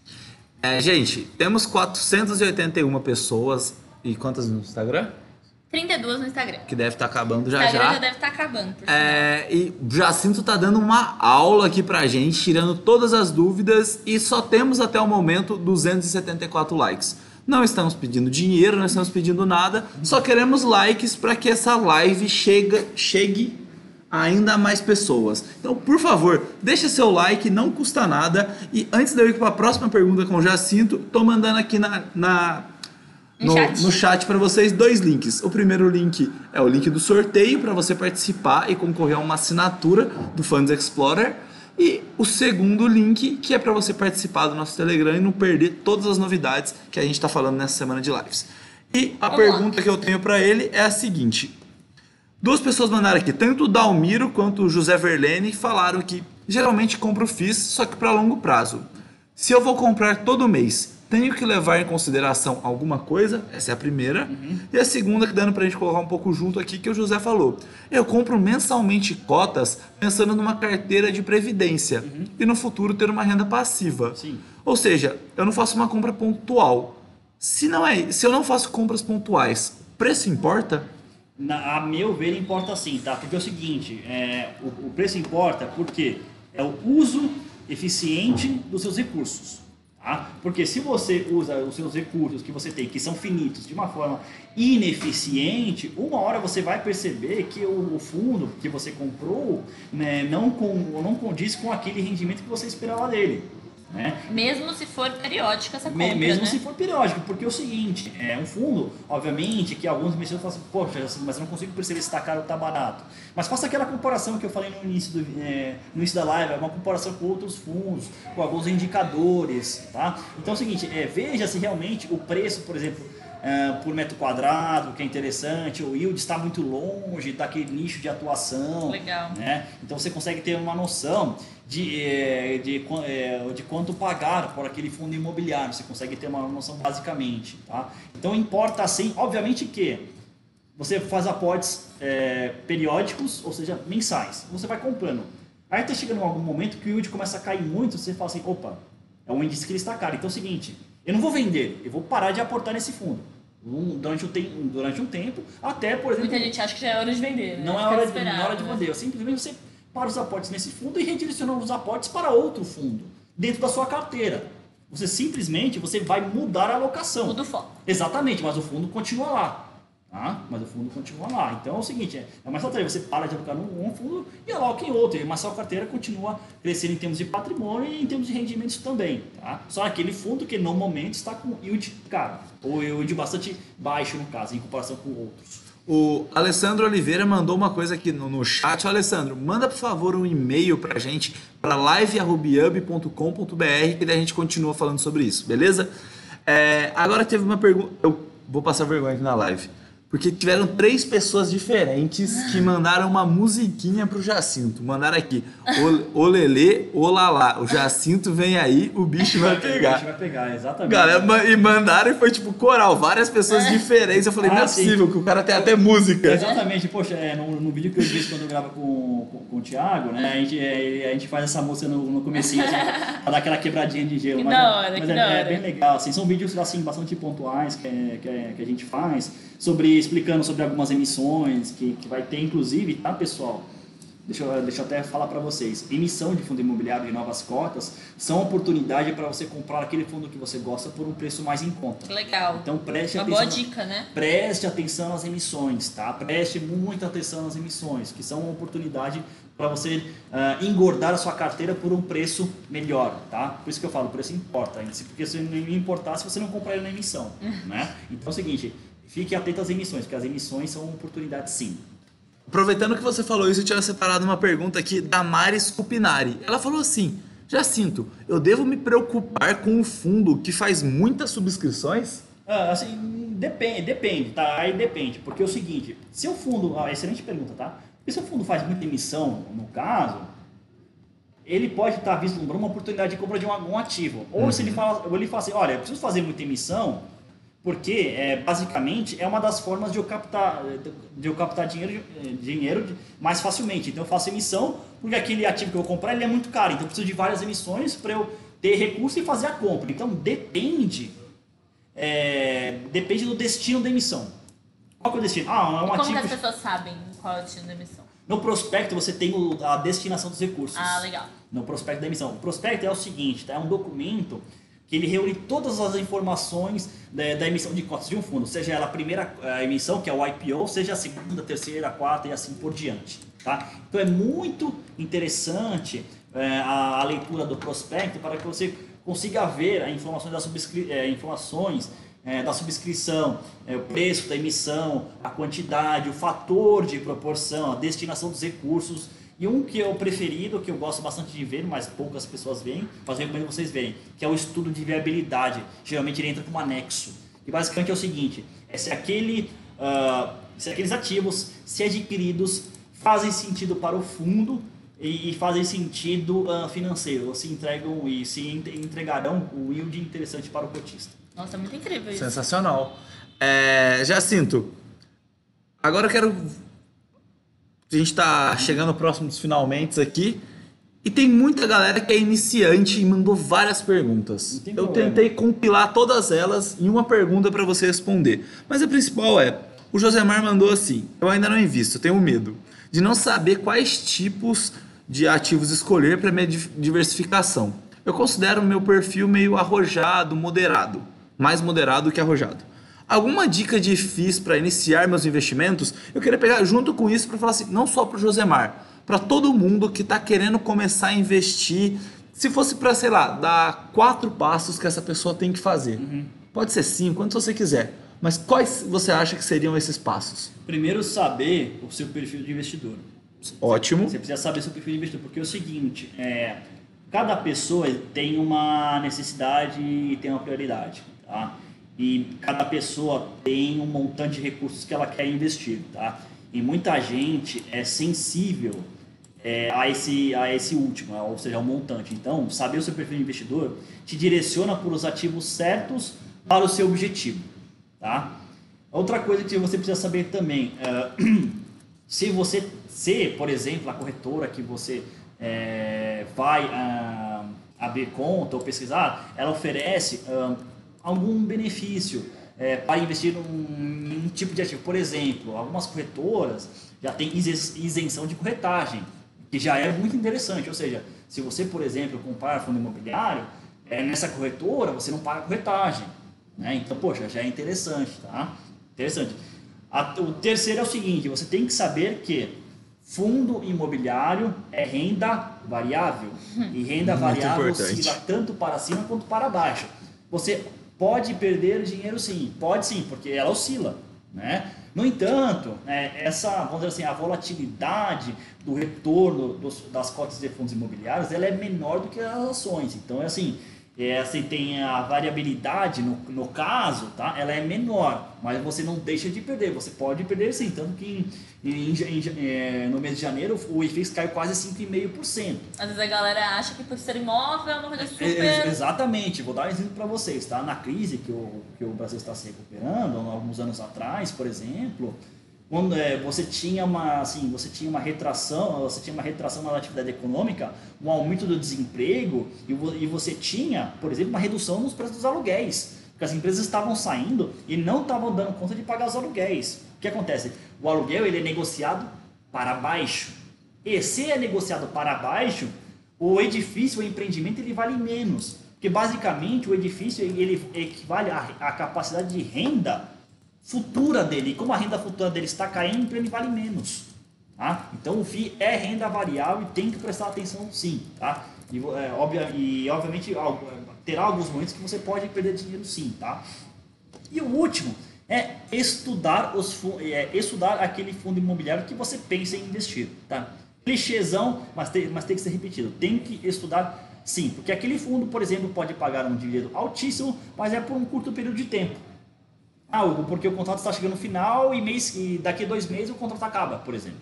É, gente, temos quatrocentas e oitenta e uma pessoas. E quantas no Instagram? trinta e duas no Instagram. Que deve estar acabando já já. O Instagram já. já deve estar acabando. Por é, e o Jacinto tá dando uma aula aqui pra gente, tirando todas as dúvidas. E só temos até o momento duzentos e setenta e quatro likes. Não estamos pedindo dinheiro, não estamos pedindo nada. Só queremos likes para que essa live chega, chegue a ainda mais pessoas. Então, por favor, deixa seu like, não custa nada. E antes de eu ir para a próxima pergunta com o Jacinto, tô mandando aqui na, na, no, no chat para vocês dois links. O primeiro link é o link do sorteio para você participar e concorrer a uma assinatura do Funds Explorer. E o segundo link, que é para você participar do nosso Telegram e não perder todas as novidades que a gente está falando nessa semana de lives. E a Vamos pergunta lá. que eu tenho para ele é a seguinte. Duas pessoas mandaram aqui, tanto o Dalmiro quanto o José Verlene, falaram que geralmente compro F I Is, só que para longo prazo. Se eu vou comprar todo mês, tenho que levar em consideração alguma coisa? Essa é a primeira. Uhum. E a segunda, que dando pra gente colocar um pouco junto aqui, que o José falou. Eu compro mensalmente cotas pensando numa carteira de previdência uhum. e no futuro ter uma renda passiva. Sim. Ou seja, eu não faço uma compra pontual. Se, não é, se eu não faço compras pontuais, preço importa? Na, a meu ver, importa sim, tá? Porque é o seguinte, é, o, o preço importa porque é o uso eficiente dos seus recursos. Tá? Porque se você usa os seus recursos que você tem, que são finitos, de uma forma ineficiente, uma hora você vai perceber que o, o fundo que você comprou, né, não, com, não condiz com aquele rendimento que você esperava dele. Né? Mesmo se for periódica essa compra, Mesmo né? se for periódico, porque é o seguinte, é um fundo, obviamente, que alguns investidores falam assim, poxa, mas eu não consigo perceber se está caro ou está barato. Mas faça aquela comparação que eu falei no início, do, é, no início da live, é uma comparação com outros fundos, com alguns indicadores, tá? Então é o seguinte, é, veja se realmente o preço, por exemplo, é, por metro quadrado, que é interessante, o yield está muito longe daquele nicho de atuação. Legal. Né? Então você consegue ter uma noção de, de, de, de quanto pagar por aquele fundo imobiliário, você consegue ter uma noção basicamente. Tá? Então importa sim, obviamente que você faz aportes é, periódicos, ou seja, mensais, você vai comprando. Aí está chegando em algum momento que o yield começa a cair muito, você fala assim, opa, é um índice que ele está caro, então é o seguinte, eu não vou vender, eu vou parar de aportar nesse fundo. Durante um, tempo, durante um tempo, até, por exemplo... Muita gente acha que já é hora de vender, né? Não é hora de, não é hora de vender, simplesmente você para os aportes nesse fundo e redireciona os aportes para outro fundo, dentro da sua carteira. Você simplesmente você vai mudar a alocação. Muda o foco. Exatamente, mas o fundo continua lá. Tá? Mas o fundo continua lá. Então é o seguinte, é, é mais estratégia, você para de alocar num um fundo e aloca em outro, mas sua carteira continua crescendo em termos de patrimônio e em termos de rendimentos também. Tá? Só aquele fundo que no momento está com yield caro, ou yield bastante baixo no caso, em comparação com outros. O Alessandro Oliveira mandou uma coisa aqui no, no chat. Ô, Alessandro, manda por favor um e-mail pra gente, para live arroba hub ponto com ponto b r, que daí a gente continua falando sobre isso, beleza? É, agora teve uma pergunta, eu vou passar vergonha aqui na live, porque tiveram três pessoas diferentes que mandaram uma musiquinha pro Jacinto. Mandaram aqui, o Lelê, o Lalá, o Jacinto vem aí, o bicho vai pegar. O bicho vai pegar, exatamente. Galera, e mandaram e foi tipo coral, várias pessoas diferentes. Eu falei, ah, não é sim. possível que o cara tem até música. Exatamente, poxa, é, no, no vídeo que eu vi quando eu gravo com, com, com o Thiago, né, a gente, é, a gente faz essa música no, no comecinho, assim, pra dar aquela quebradinha de gelo. Que mas da hora, é, que mas da é, hora. é bem legal, assim, são vídeos assim, bastante pontuais que, é, que, é, que a gente faz, sobre, explicando sobre algumas emissões que, que vai ter, inclusive, tá, pessoal? Deixa eu, deixa eu até falar para vocês. Emissão de fundo imobiliário de novas cotas são oportunidade para você comprar aquele fundo que você gosta por um preço mais em conta. Legal. Então preste Uma atenção. boa dica, né? Preste atenção nas emissões, tá? Preste muita atenção nas emissões, que são uma oportunidade para você uh, engordar a sua carteira por um preço melhor, tá? Por isso que eu falo, o preço importa, porque se não importar, se você não comprar ele na emissão, né? Então é o seguinte, fique atento às emissões, porque as emissões são uma oportunidade sim. Aproveitando que você falou isso, eu tinha separado uma pergunta aqui da Mari Scupinari. Ela falou assim, Jacinto, eu devo me preocupar com um fundo que faz muitas subscrições? Ah, assim, depende, depende, tá? Aí depende, porque é o seguinte, se o fundo, ah, excelente pergunta, tá? Porque se o fundo faz muita emissão, no caso, ele pode estar vislumbrando uma oportunidade de compra de um, um ativo. Ou uhum. se ele fala, ou ele fala assim, olha, eu preciso fazer muita emissão, porque é, basicamente é uma das formas de eu captar, de eu captar dinheiro, dinheiro mais facilmente. Então eu faço emissão, porque aquele ativo que eu vou comprar ele é muito caro, então eu preciso de várias emissões para eu ter recurso e fazer a compra. Então depende, é, depende do destino da emissão. Qual que é o destino? Ah, é um e como ativo... que as pessoas sabem qual é o destino da emissão? No prospecto você tem o, a destinação dos recursos. Ah, legal. No prospecto da emissão. O prospecto é o seguinte, tá? É um documento que ele reúne todas as informações da, da emissão de cotas de um fundo, seja ela a primeira a emissão, que é o I P O, seja a segunda, a terceira, a quarta e assim por diante. Tá? Então é muito interessante é, a, a leitura do prospecto para que você consiga ver as informações da, subscri é, informações, é, da subscrição, é, o preço da emissão, a quantidade, o fator de proporção, a destinação dos recursos. E um que é o preferido, que eu gosto bastante de ver, mas poucas pessoas veem, mas eu recomendo vocês verem, que é o estudo de viabilidade. Geralmente ele entra como anexo. E basicamente é o seguinte, é se, aquele, uh, se aqueles ativos, se adquiridos, fazem sentido para o fundo e, e fazem sentido uh, financeiro, ou se entregam e se entregarão o yield interessante para o cotista. Nossa, muito incrível isso. Sensacional. É, Jacinto, agora eu quero... A gente está chegando próximo dos finalmente aqui e tem muita galera que é iniciante e mandou várias perguntas. Eu problema. tentei compilar todas elas em uma pergunta para você responder. Mas a principal é, o Josemar mandou assim, eu ainda não invisto, tenho medo de não saber quais tipos de ativos escolher para minha diversificação. Eu considero o meu perfil meio arrojado, moderado, mais moderado que arrojado. Alguma dica de F I Is para iniciar meus investimentos? Eu queria pegar junto com isso para falar assim, não só para o Josemar, para todo mundo que está querendo começar a investir. Se fosse para, sei lá, dar quatro passos que essa pessoa tem que fazer. Uhum. Pode ser cinco, quanto você quiser. Mas quais você acha que seriam esses passos? Primeiro, saber o seu perfil de investidor. Ótimo. Você precisa saber o seu perfil de investidor, porque é o seguinte, é, cada pessoa tem uma necessidade e tem uma prioridade, tá? E cada pessoa tem um montante de recursos que ela quer investir, tá? E muita gente é sensível é, a, esse, a esse último, ou seja, ao montante. Então, saber o seu perfil de investidor te direciona por os ativos certos para o seu objetivo, tá? Outra coisa que você precisa saber também, é, se você, se, por exemplo, a corretora que você é, vai a, abrir conta ou pesquisar, ela oferece... A, algum benefício é, para investir em um tipo de ativo. Por exemplo, algumas corretoras já têm isenção de corretagem, que já é muito interessante. Ou seja, se você, por exemplo, comprar fundo imobiliário, é, nessa corretora você não paga corretagem. Né? Então, poxa, já é interessante. Tá? Interessante. A, o terceiro é o seguinte, você tem que saber que fundo imobiliário é renda variável. E renda muito variável importante. Oscila tanto para cima quanto para baixo. Você... pode perder dinheiro sim, pode sim, porque ela oscila, né? No entanto, é, essa, vamos dizer assim, a volatilidade do retorno dos, das cotas de fundos imobiliários, ela é menor do que as ações. Então, é assim, é, assim tem a variabilidade, no, no caso, tá? Ela é menor, mas você não deixa de perder. Você pode perder sim, tanto que em, em, em, é, no mês de janeiro o I F I X caiu quase cinco vírgula cinco por cento. Às vezes a galera acha que por ser imóvel é uma coisa super... É, exatamente, vou dar um exemplo para vocês, tá? Na crise que o, que o Brasil está se recuperando, alguns anos atrás, por exemplo, quando é, você tinha uma assim, você tinha uma retração, você tinha uma retração na atividade econômica, um aumento do desemprego e, e você tinha, por exemplo, uma redução nos preços dos aluguéis, porque as empresas estavam saindo e não estavam dando conta de pagar os aluguéis. O que acontece? O aluguel ele é negociado para baixo. E se é negociado para baixo, o edifício, o empreendimento, ele vale menos. Porque basicamente o edifício ele equivale à, à capacidade de renda futura dele. E como a renda futura dele está caindo, ele vale menos. Tá? Então o F I I é renda variável e tem que prestar atenção sim. Tá? E, é, obvia, e obviamente terá alguns momentos que você pode perder dinheiro sim. Tá? E o último é estudar, os, é estudar aquele fundo imobiliário que você pensa em investir. Tá? Clichêzão, mas tem, mas tem que ser repetido. Tem que estudar sim, porque aquele fundo, por exemplo, pode pagar um dividendo altíssimo, mas é por um curto período de tempo. Ah, porque o contrato está chegando no final e, mês, e daqui a dois meses o contrato acaba, por exemplo.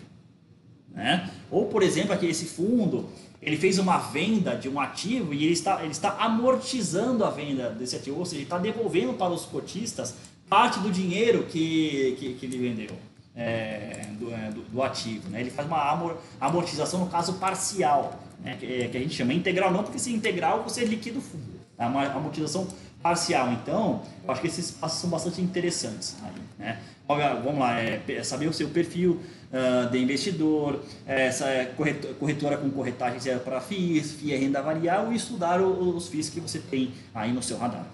Né? Ou, por exemplo, aqui esse fundo, ele fez uma venda de um ativo e ele está, ele está amortizando a venda desse ativo, ou seja, ele está devolvendo para os cotistas parte do dinheiro que, que, que ele vendeu é, do, é, do, do ativo. Né? Ele faz uma amor, amortização, no caso, parcial, né? que, que a gente chama integral, não porque se integral você liquida o fundo. É uma amortização parcial. Então, eu acho que esses passos são bastante interessantes. Aí, né? Vamos lá, é, saber o seu perfil uh, de investidor, é, essa corretora, corretora com corretagem para F I Is, F I I é renda variável e estudar os F I Is que você tem aí no seu radar.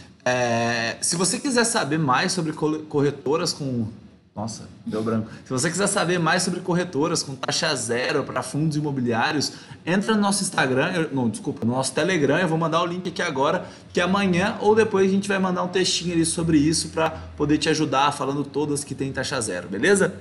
É, se você quiser saber mais sobre corretoras com... Nossa, deu branco. Se você quiser saber mais sobre corretoras com taxa zero para fundos imobiliários, entra no nosso Instagram, eu, não, desculpa, no nosso Telegram, eu vou mandar o link aqui agora, que amanhã ou depois a gente vai mandar um textinho ali sobre isso para poder te ajudar, falando todas que tem taxa zero, beleza?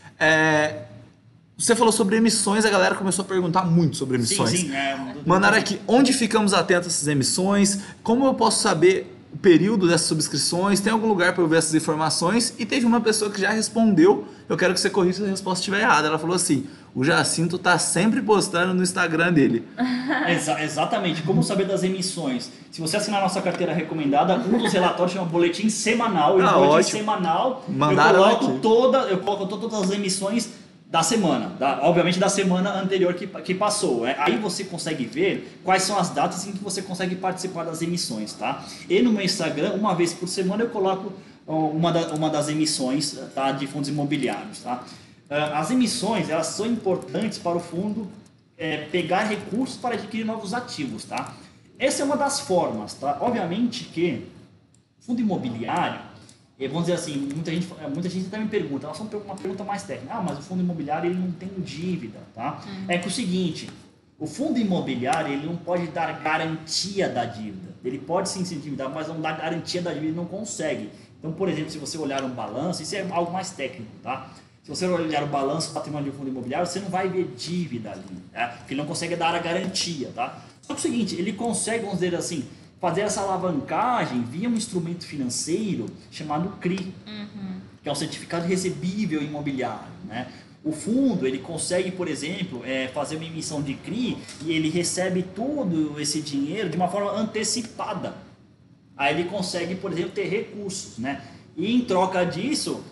É, você falou sobre emissões, a galera começou a perguntar muito sobre emissões. Sim, sim. É, Mandaram aqui, onde ficamos atentos a essas emissões, como eu posso saber o período dessas subscrições, tem algum lugar para eu ver essas informações? E teve uma pessoa que já respondeu, eu quero que você corrija se a resposta estiver errada. Ela falou assim, o Jacinto tá sempre postando no Instagram dele. Exa exatamente, como saber das emissões? Se você assinar a nossa carteira recomendada, um dos relatórios chama boletim semanal, e ah, no boletim ótimo. semanal Mandaram eu coloco, aqui. toda, eu coloco todas as emissões da semana, da, obviamente da semana anterior que, que passou. Né? Aí você consegue ver quais são as datas em que você consegue participar das emissões. Tá? E no meu Instagram, uma vez por semana, eu coloco uma, da, uma das emissões, tá, de fundos imobiliários. Tá? As emissões, elas são importantes para o fundo é, pegar recursos para adquirir novos ativos. Tá? Essa é uma das formas. Tá? Obviamente que fundo imobiliário, vamos dizer assim, muita gente, muita gente até me pergunta, ela só uma pergunta mais técnica, ah, mas o fundo imobiliário ele não tem dívida, tá? Uhum. É que o seguinte, o fundo imobiliário ele não pode dar garantia da dívida, ele pode sim se endividar, mas não dá garantia da dívida, ele não consegue. Então, por exemplo, se você olhar um balanço, isso é algo mais técnico, tá? Se você olhar o balanço patrimônio de um fundo imobiliário, você não vai ver dívida ali, tá? Porque ele não consegue dar a garantia, tá? Só que é o seguinte, ele consegue, vamos dizer assim, fazer essa alavancagem via um instrumento financeiro chamado C R I, uhum. que é um certificado recebível imobiliário. Né? O fundo ele consegue, por exemplo, é, fazer uma emissão de C R I e ele recebe todo esse dinheiro de uma forma antecipada. Aí ele consegue, por exemplo, ter recursos. Né? E em troca disso,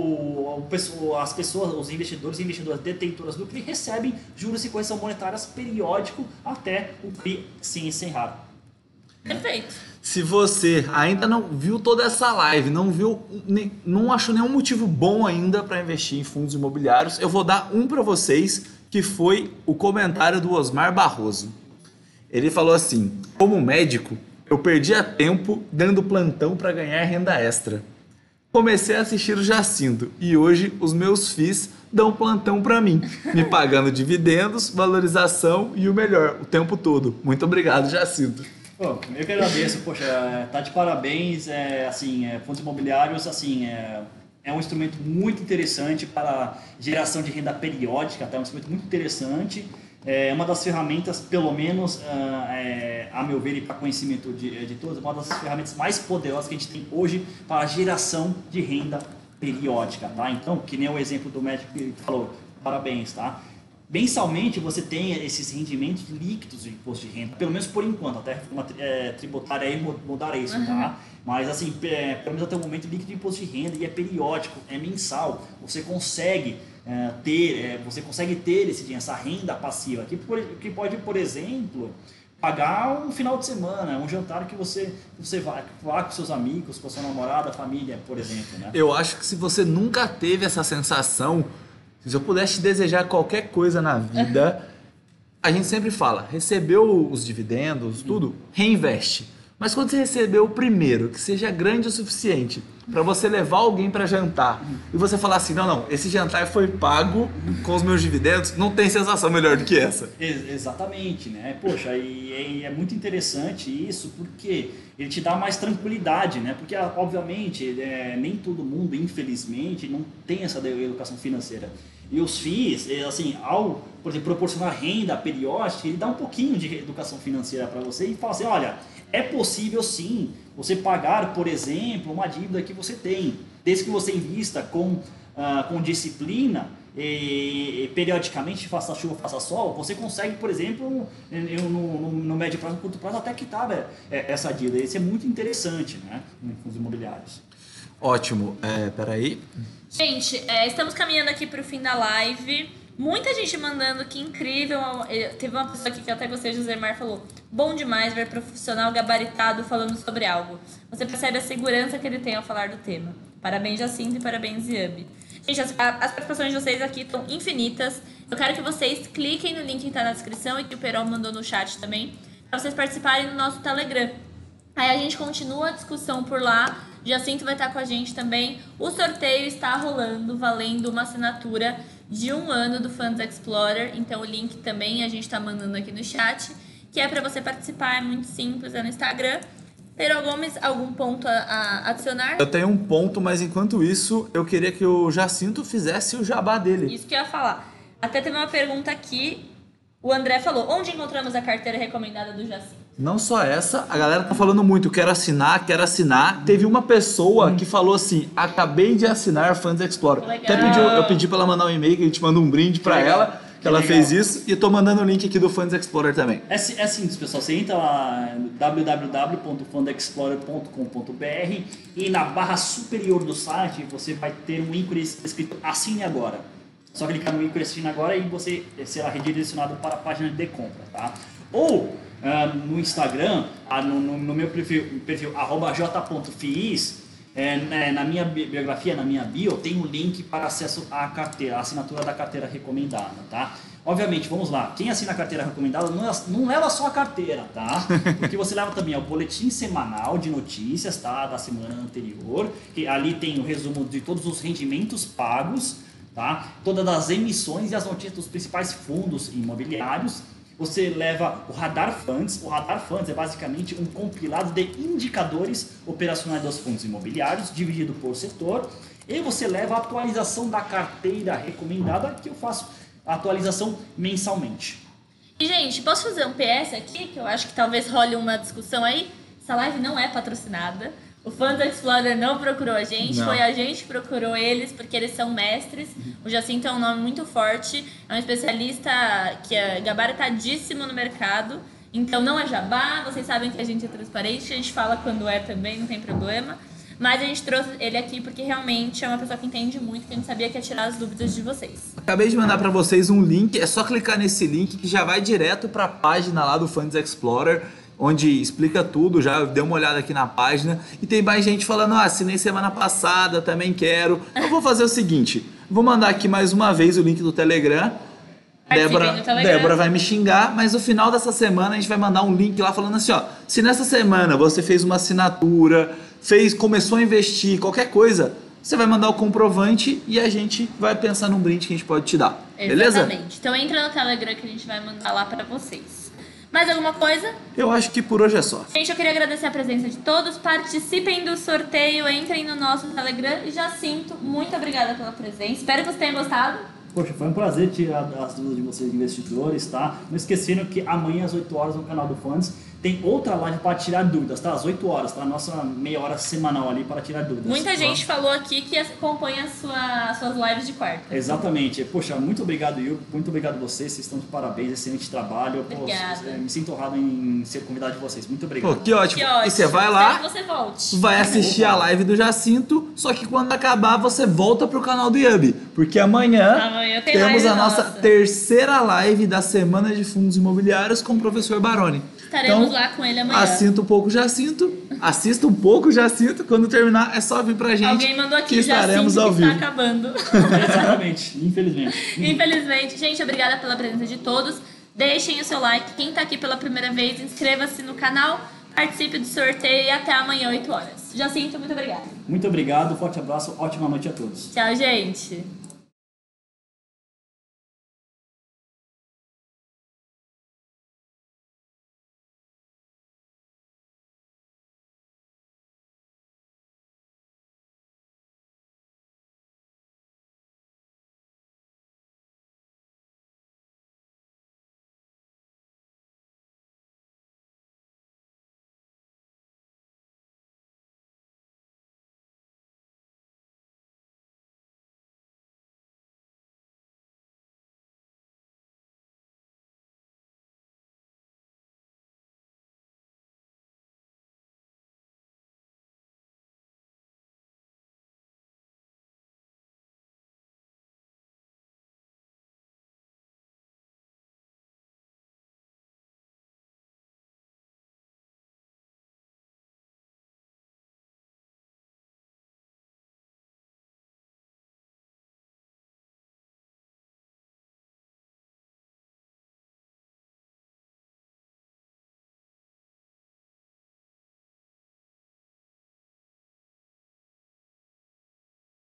o, o, as pessoas, os investidores e investidoras detentoras do C R I recebem juros e correção monetárias periódico até o C R I se encerrar. Perfeito. Se você ainda não viu toda essa live, não viu, não achou nenhum motivo bom ainda para investir em fundos imobiliários, eu vou dar um para vocês, que foi o comentário do Osmar Barroso. Ele falou assim: como médico, eu perdia tempo dando plantão para ganhar renda extra. Comecei a assistir o Jacinto e hoje os meus F I Is dão plantão para mim, me pagando dividendos, valorização e o melhor, o tempo todo. Muito obrigado, Jacinto. Pô, eu que agradeço, poxa, tá de parabéns, é, assim, é, fundos imobiliários, assim, é, é um instrumento muito interessante para geração de renda periódica, tá? É um instrumento muito interessante. É uma das ferramentas, pelo menos é, a meu ver e para conhecimento de, de todos, uma das ferramentas mais poderosas que a gente tem hoje para a geração de renda periódica, tá? Então, que nem o exemplo do médico que falou, parabéns, tá? Mensalmente você tem esses rendimentos líquidos de imposto de renda, pelo menos por enquanto, até uma é, tributária aí mudará isso, tá? Mas assim, é, pelo menos até o momento líquido de imposto de renda e é periódico, é mensal. Você consegue é, ter, é, você consegue ter esse dinheiro, essa renda passiva que, por, que pode, por exemplo, pagar um final de semana, um jantar que você, você vá, vá com seus amigos, com a sua namorada, família, por exemplo, né? Eu acho que se você nunca teve essa sensação, se eu pudesse te desejar qualquer coisa na vida, a gente sempre fala, recebeu os dividendos, tudo, reinveste. Mas quando você recebeu o primeiro, que seja grande o suficiente para você levar alguém para jantar e você falar assim, não, não, esse jantar foi pago com os meus dividendos, não tem sensação melhor do que essa. Ex- exatamente, né? Poxa, e, e é muito interessante isso porque ele te dá mais tranquilidade, né? Porque, obviamente, é, nem todo mundo, infelizmente, não tem essa educação financeira. E os F I Is, assim, ao, por exemplo, proporcionar renda periódica, ele dá um pouquinho de educação financeira para você e fala assim, olha, é possível sim você pagar, por exemplo, uma dívida que você tem, desde que você invista com, uh, com disciplina e, e periodicamente, faça chuva, faça sol, você consegue, por exemplo, no, no, no médio prazo, no curto prazo, até quitar né, essa dívida. Isso é muito interessante, né, com os imobiliários. Ótimo. É, peraí. Gente, é, estamos caminhando aqui para o fim da live. Muita gente mandando, que incrível. Teve uma pessoa aqui que eu até gostei, José Mar falou: bom demais ver profissional gabaritado falando sobre algo. Você percebe a segurança que ele tem ao falar do tema. Parabéns, Jacinto, e parabéns, Iab. Gente, as, as participações de vocês aqui estão infinitas. Eu quero que vocês cliquem no link que está na descrição e que o Perol mandou no chat também, para vocês participarem do nosso Telegram. Aí a gente continua a discussão por lá. Jacinto vai estar com a gente também. O sorteio está rolando, valendo uma assinatura de um ano do Funds Explorer. Então o link também a gente está mandando aqui no chat, que é para você participar, é muito simples, é no Instagram. Perol Gomes, algum ponto a, a adicionar? Eu tenho um ponto, mas enquanto isso, eu queria que o Jacinto fizesse o jabá dele. Isso que eu ia falar. Até teve uma pergunta aqui, o André falou: onde encontramos a carteira recomendada do Jacinto? Não só essa, a galera tá falando muito, quero assinar, quero assinar. Teve uma pessoa que falou assim, acabei de assinar Funds Explorer. Legal. Até pedi, eu pedi pra ela mandar um e-mail, que a gente manda um brinde pra legal. ela, que, que ela legal. fez isso. E tô mandando o link aqui do Funds Explorer também. É, é simples, pessoal. Você entra lá no w w w ponto fund explorer ponto com ponto b r e na barra superior do site você vai ter um ícone escrito Assine Agora. Só clicar no ícone Assine Agora e você será redirecionado para a página de compra, tá? Ou Uh, no Instagram, uh, no, no, no meu perfil, perfil arroba j ponto f i s, é, na minha biografia, na minha bio, tem um link para acesso à carteira, à assinatura da carteira recomendada, tá? Obviamente, vamos lá, quem assina a carteira recomendada não, não leva só a carteira, tá? Porque você leva também o boletim semanal de notícias, tá? Da semana anterior, que ali tem o resumo de todos os rendimentos pagos, tá? Todas as emissões e as notícias dos principais fundos imobiliários. Você leva o Radar Funds. O Radar Funds é basicamente um compilado de indicadores operacionais dos fundos imobiliários, dividido por setor. E você leva a atualização da carteira recomendada, que eu faço a atualização mensalmente. E, gente, posso fazer um P S aqui, que eu acho que talvez role uma discussão aí? Essa live não é patrocinada. O Funds Explorer não procurou a gente, não. Foi a gente que procurou eles, porque eles são mestres. O Jacinto é um nome muito forte, é um especialista que é gabaritadíssimo no mercado. Então não é jabá, vocês sabem que a gente é transparente, a gente fala quando é também, não tem problema. Mas a gente trouxe ele aqui porque realmente é uma pessoa que entende muito, que a gente sabia que ia tirar as dúvidas de vocês. Acabei de mandar para vocês um link, é só clicar nesse link que já vai direto para a página lá do Funds Explorer, onde explica tudo, já deu uma olhada aqui na página. E tem mais gente falando, ah, assinei semana passada, também quero. Eu vou fazer o seguinte, vou mandar aqui mais uma vez o link do Telegram. Débora, Telegram. Débora vai me xingar, mas no final dessa semana a gente vai mandar um link lá falando assim, ó, se nessa semana você fez uma assinatura, fez, começou a investir, qualquer coisa, você vai mandar o comprovante e a gente vai pensar num brinde que a gente pode te dar. Beleza? Exatamente. Então entra no Telegram que a gente vai mandar lá para vocês. Mais alguma coisa? Eu acho que por hoje é só. Gente, eu queria agradecer a presença de todos. Participem do sorteio, entrem no nosso Telegram. E Jacinto, muito obrigada pela presença. Espero que vocês tenham gostado. Poxa, foi um prazer tirar as dúvidas de vocês, investidores, tá? Não esquecendo que amanhã às oito horas no canal do Funds tem outra live para tirar dúvidas, tá? Às oito horas, tá? Nossa meia hora semanal ali para tirar dúvidas. Muita tá? gente falou aqui que acompanha as sua, suas lives de quarta. Exatamente. Poxa, muito obrigado, Yu. Muito obrigado a vocês. Vocês estão de parabéns. Excelente trabalho. Obrigada. Pô, me sinto honrado em ser convidado de vocês. Muito obrigado. Pô, que ótimo. Que ótimo. E você vai lá, Espero que você volte. vai assistir a live do Jacinto, só que quando acabar você volta pro canal do Yubi. Porque amanhã, Amanhã tem temos live a nossa nossa. terceira live da Semana de Fundos Imobiliários com o professor Baroni. Estaremos Então, lá com ele amanhã. Assista um pouco Jacinto, assista um pouco Jacinto, quando terminar é só vir pra gente. Alguém mandou aqui, que estaremos Jacinto, ao que vivo. está acabando. Exatamente. Infelizmente. Infelizmente. Gente, obrigada pela presença de todos. Deixem o seu like. Quem tá aqui pela primeira vez, inscreva-se no canal, participe do sorteio e até amanhã, oito horas. Jacinto, muito obrigada. Muito obrigado. Forte abraço. Ótima noite a todos. Tchau, gente.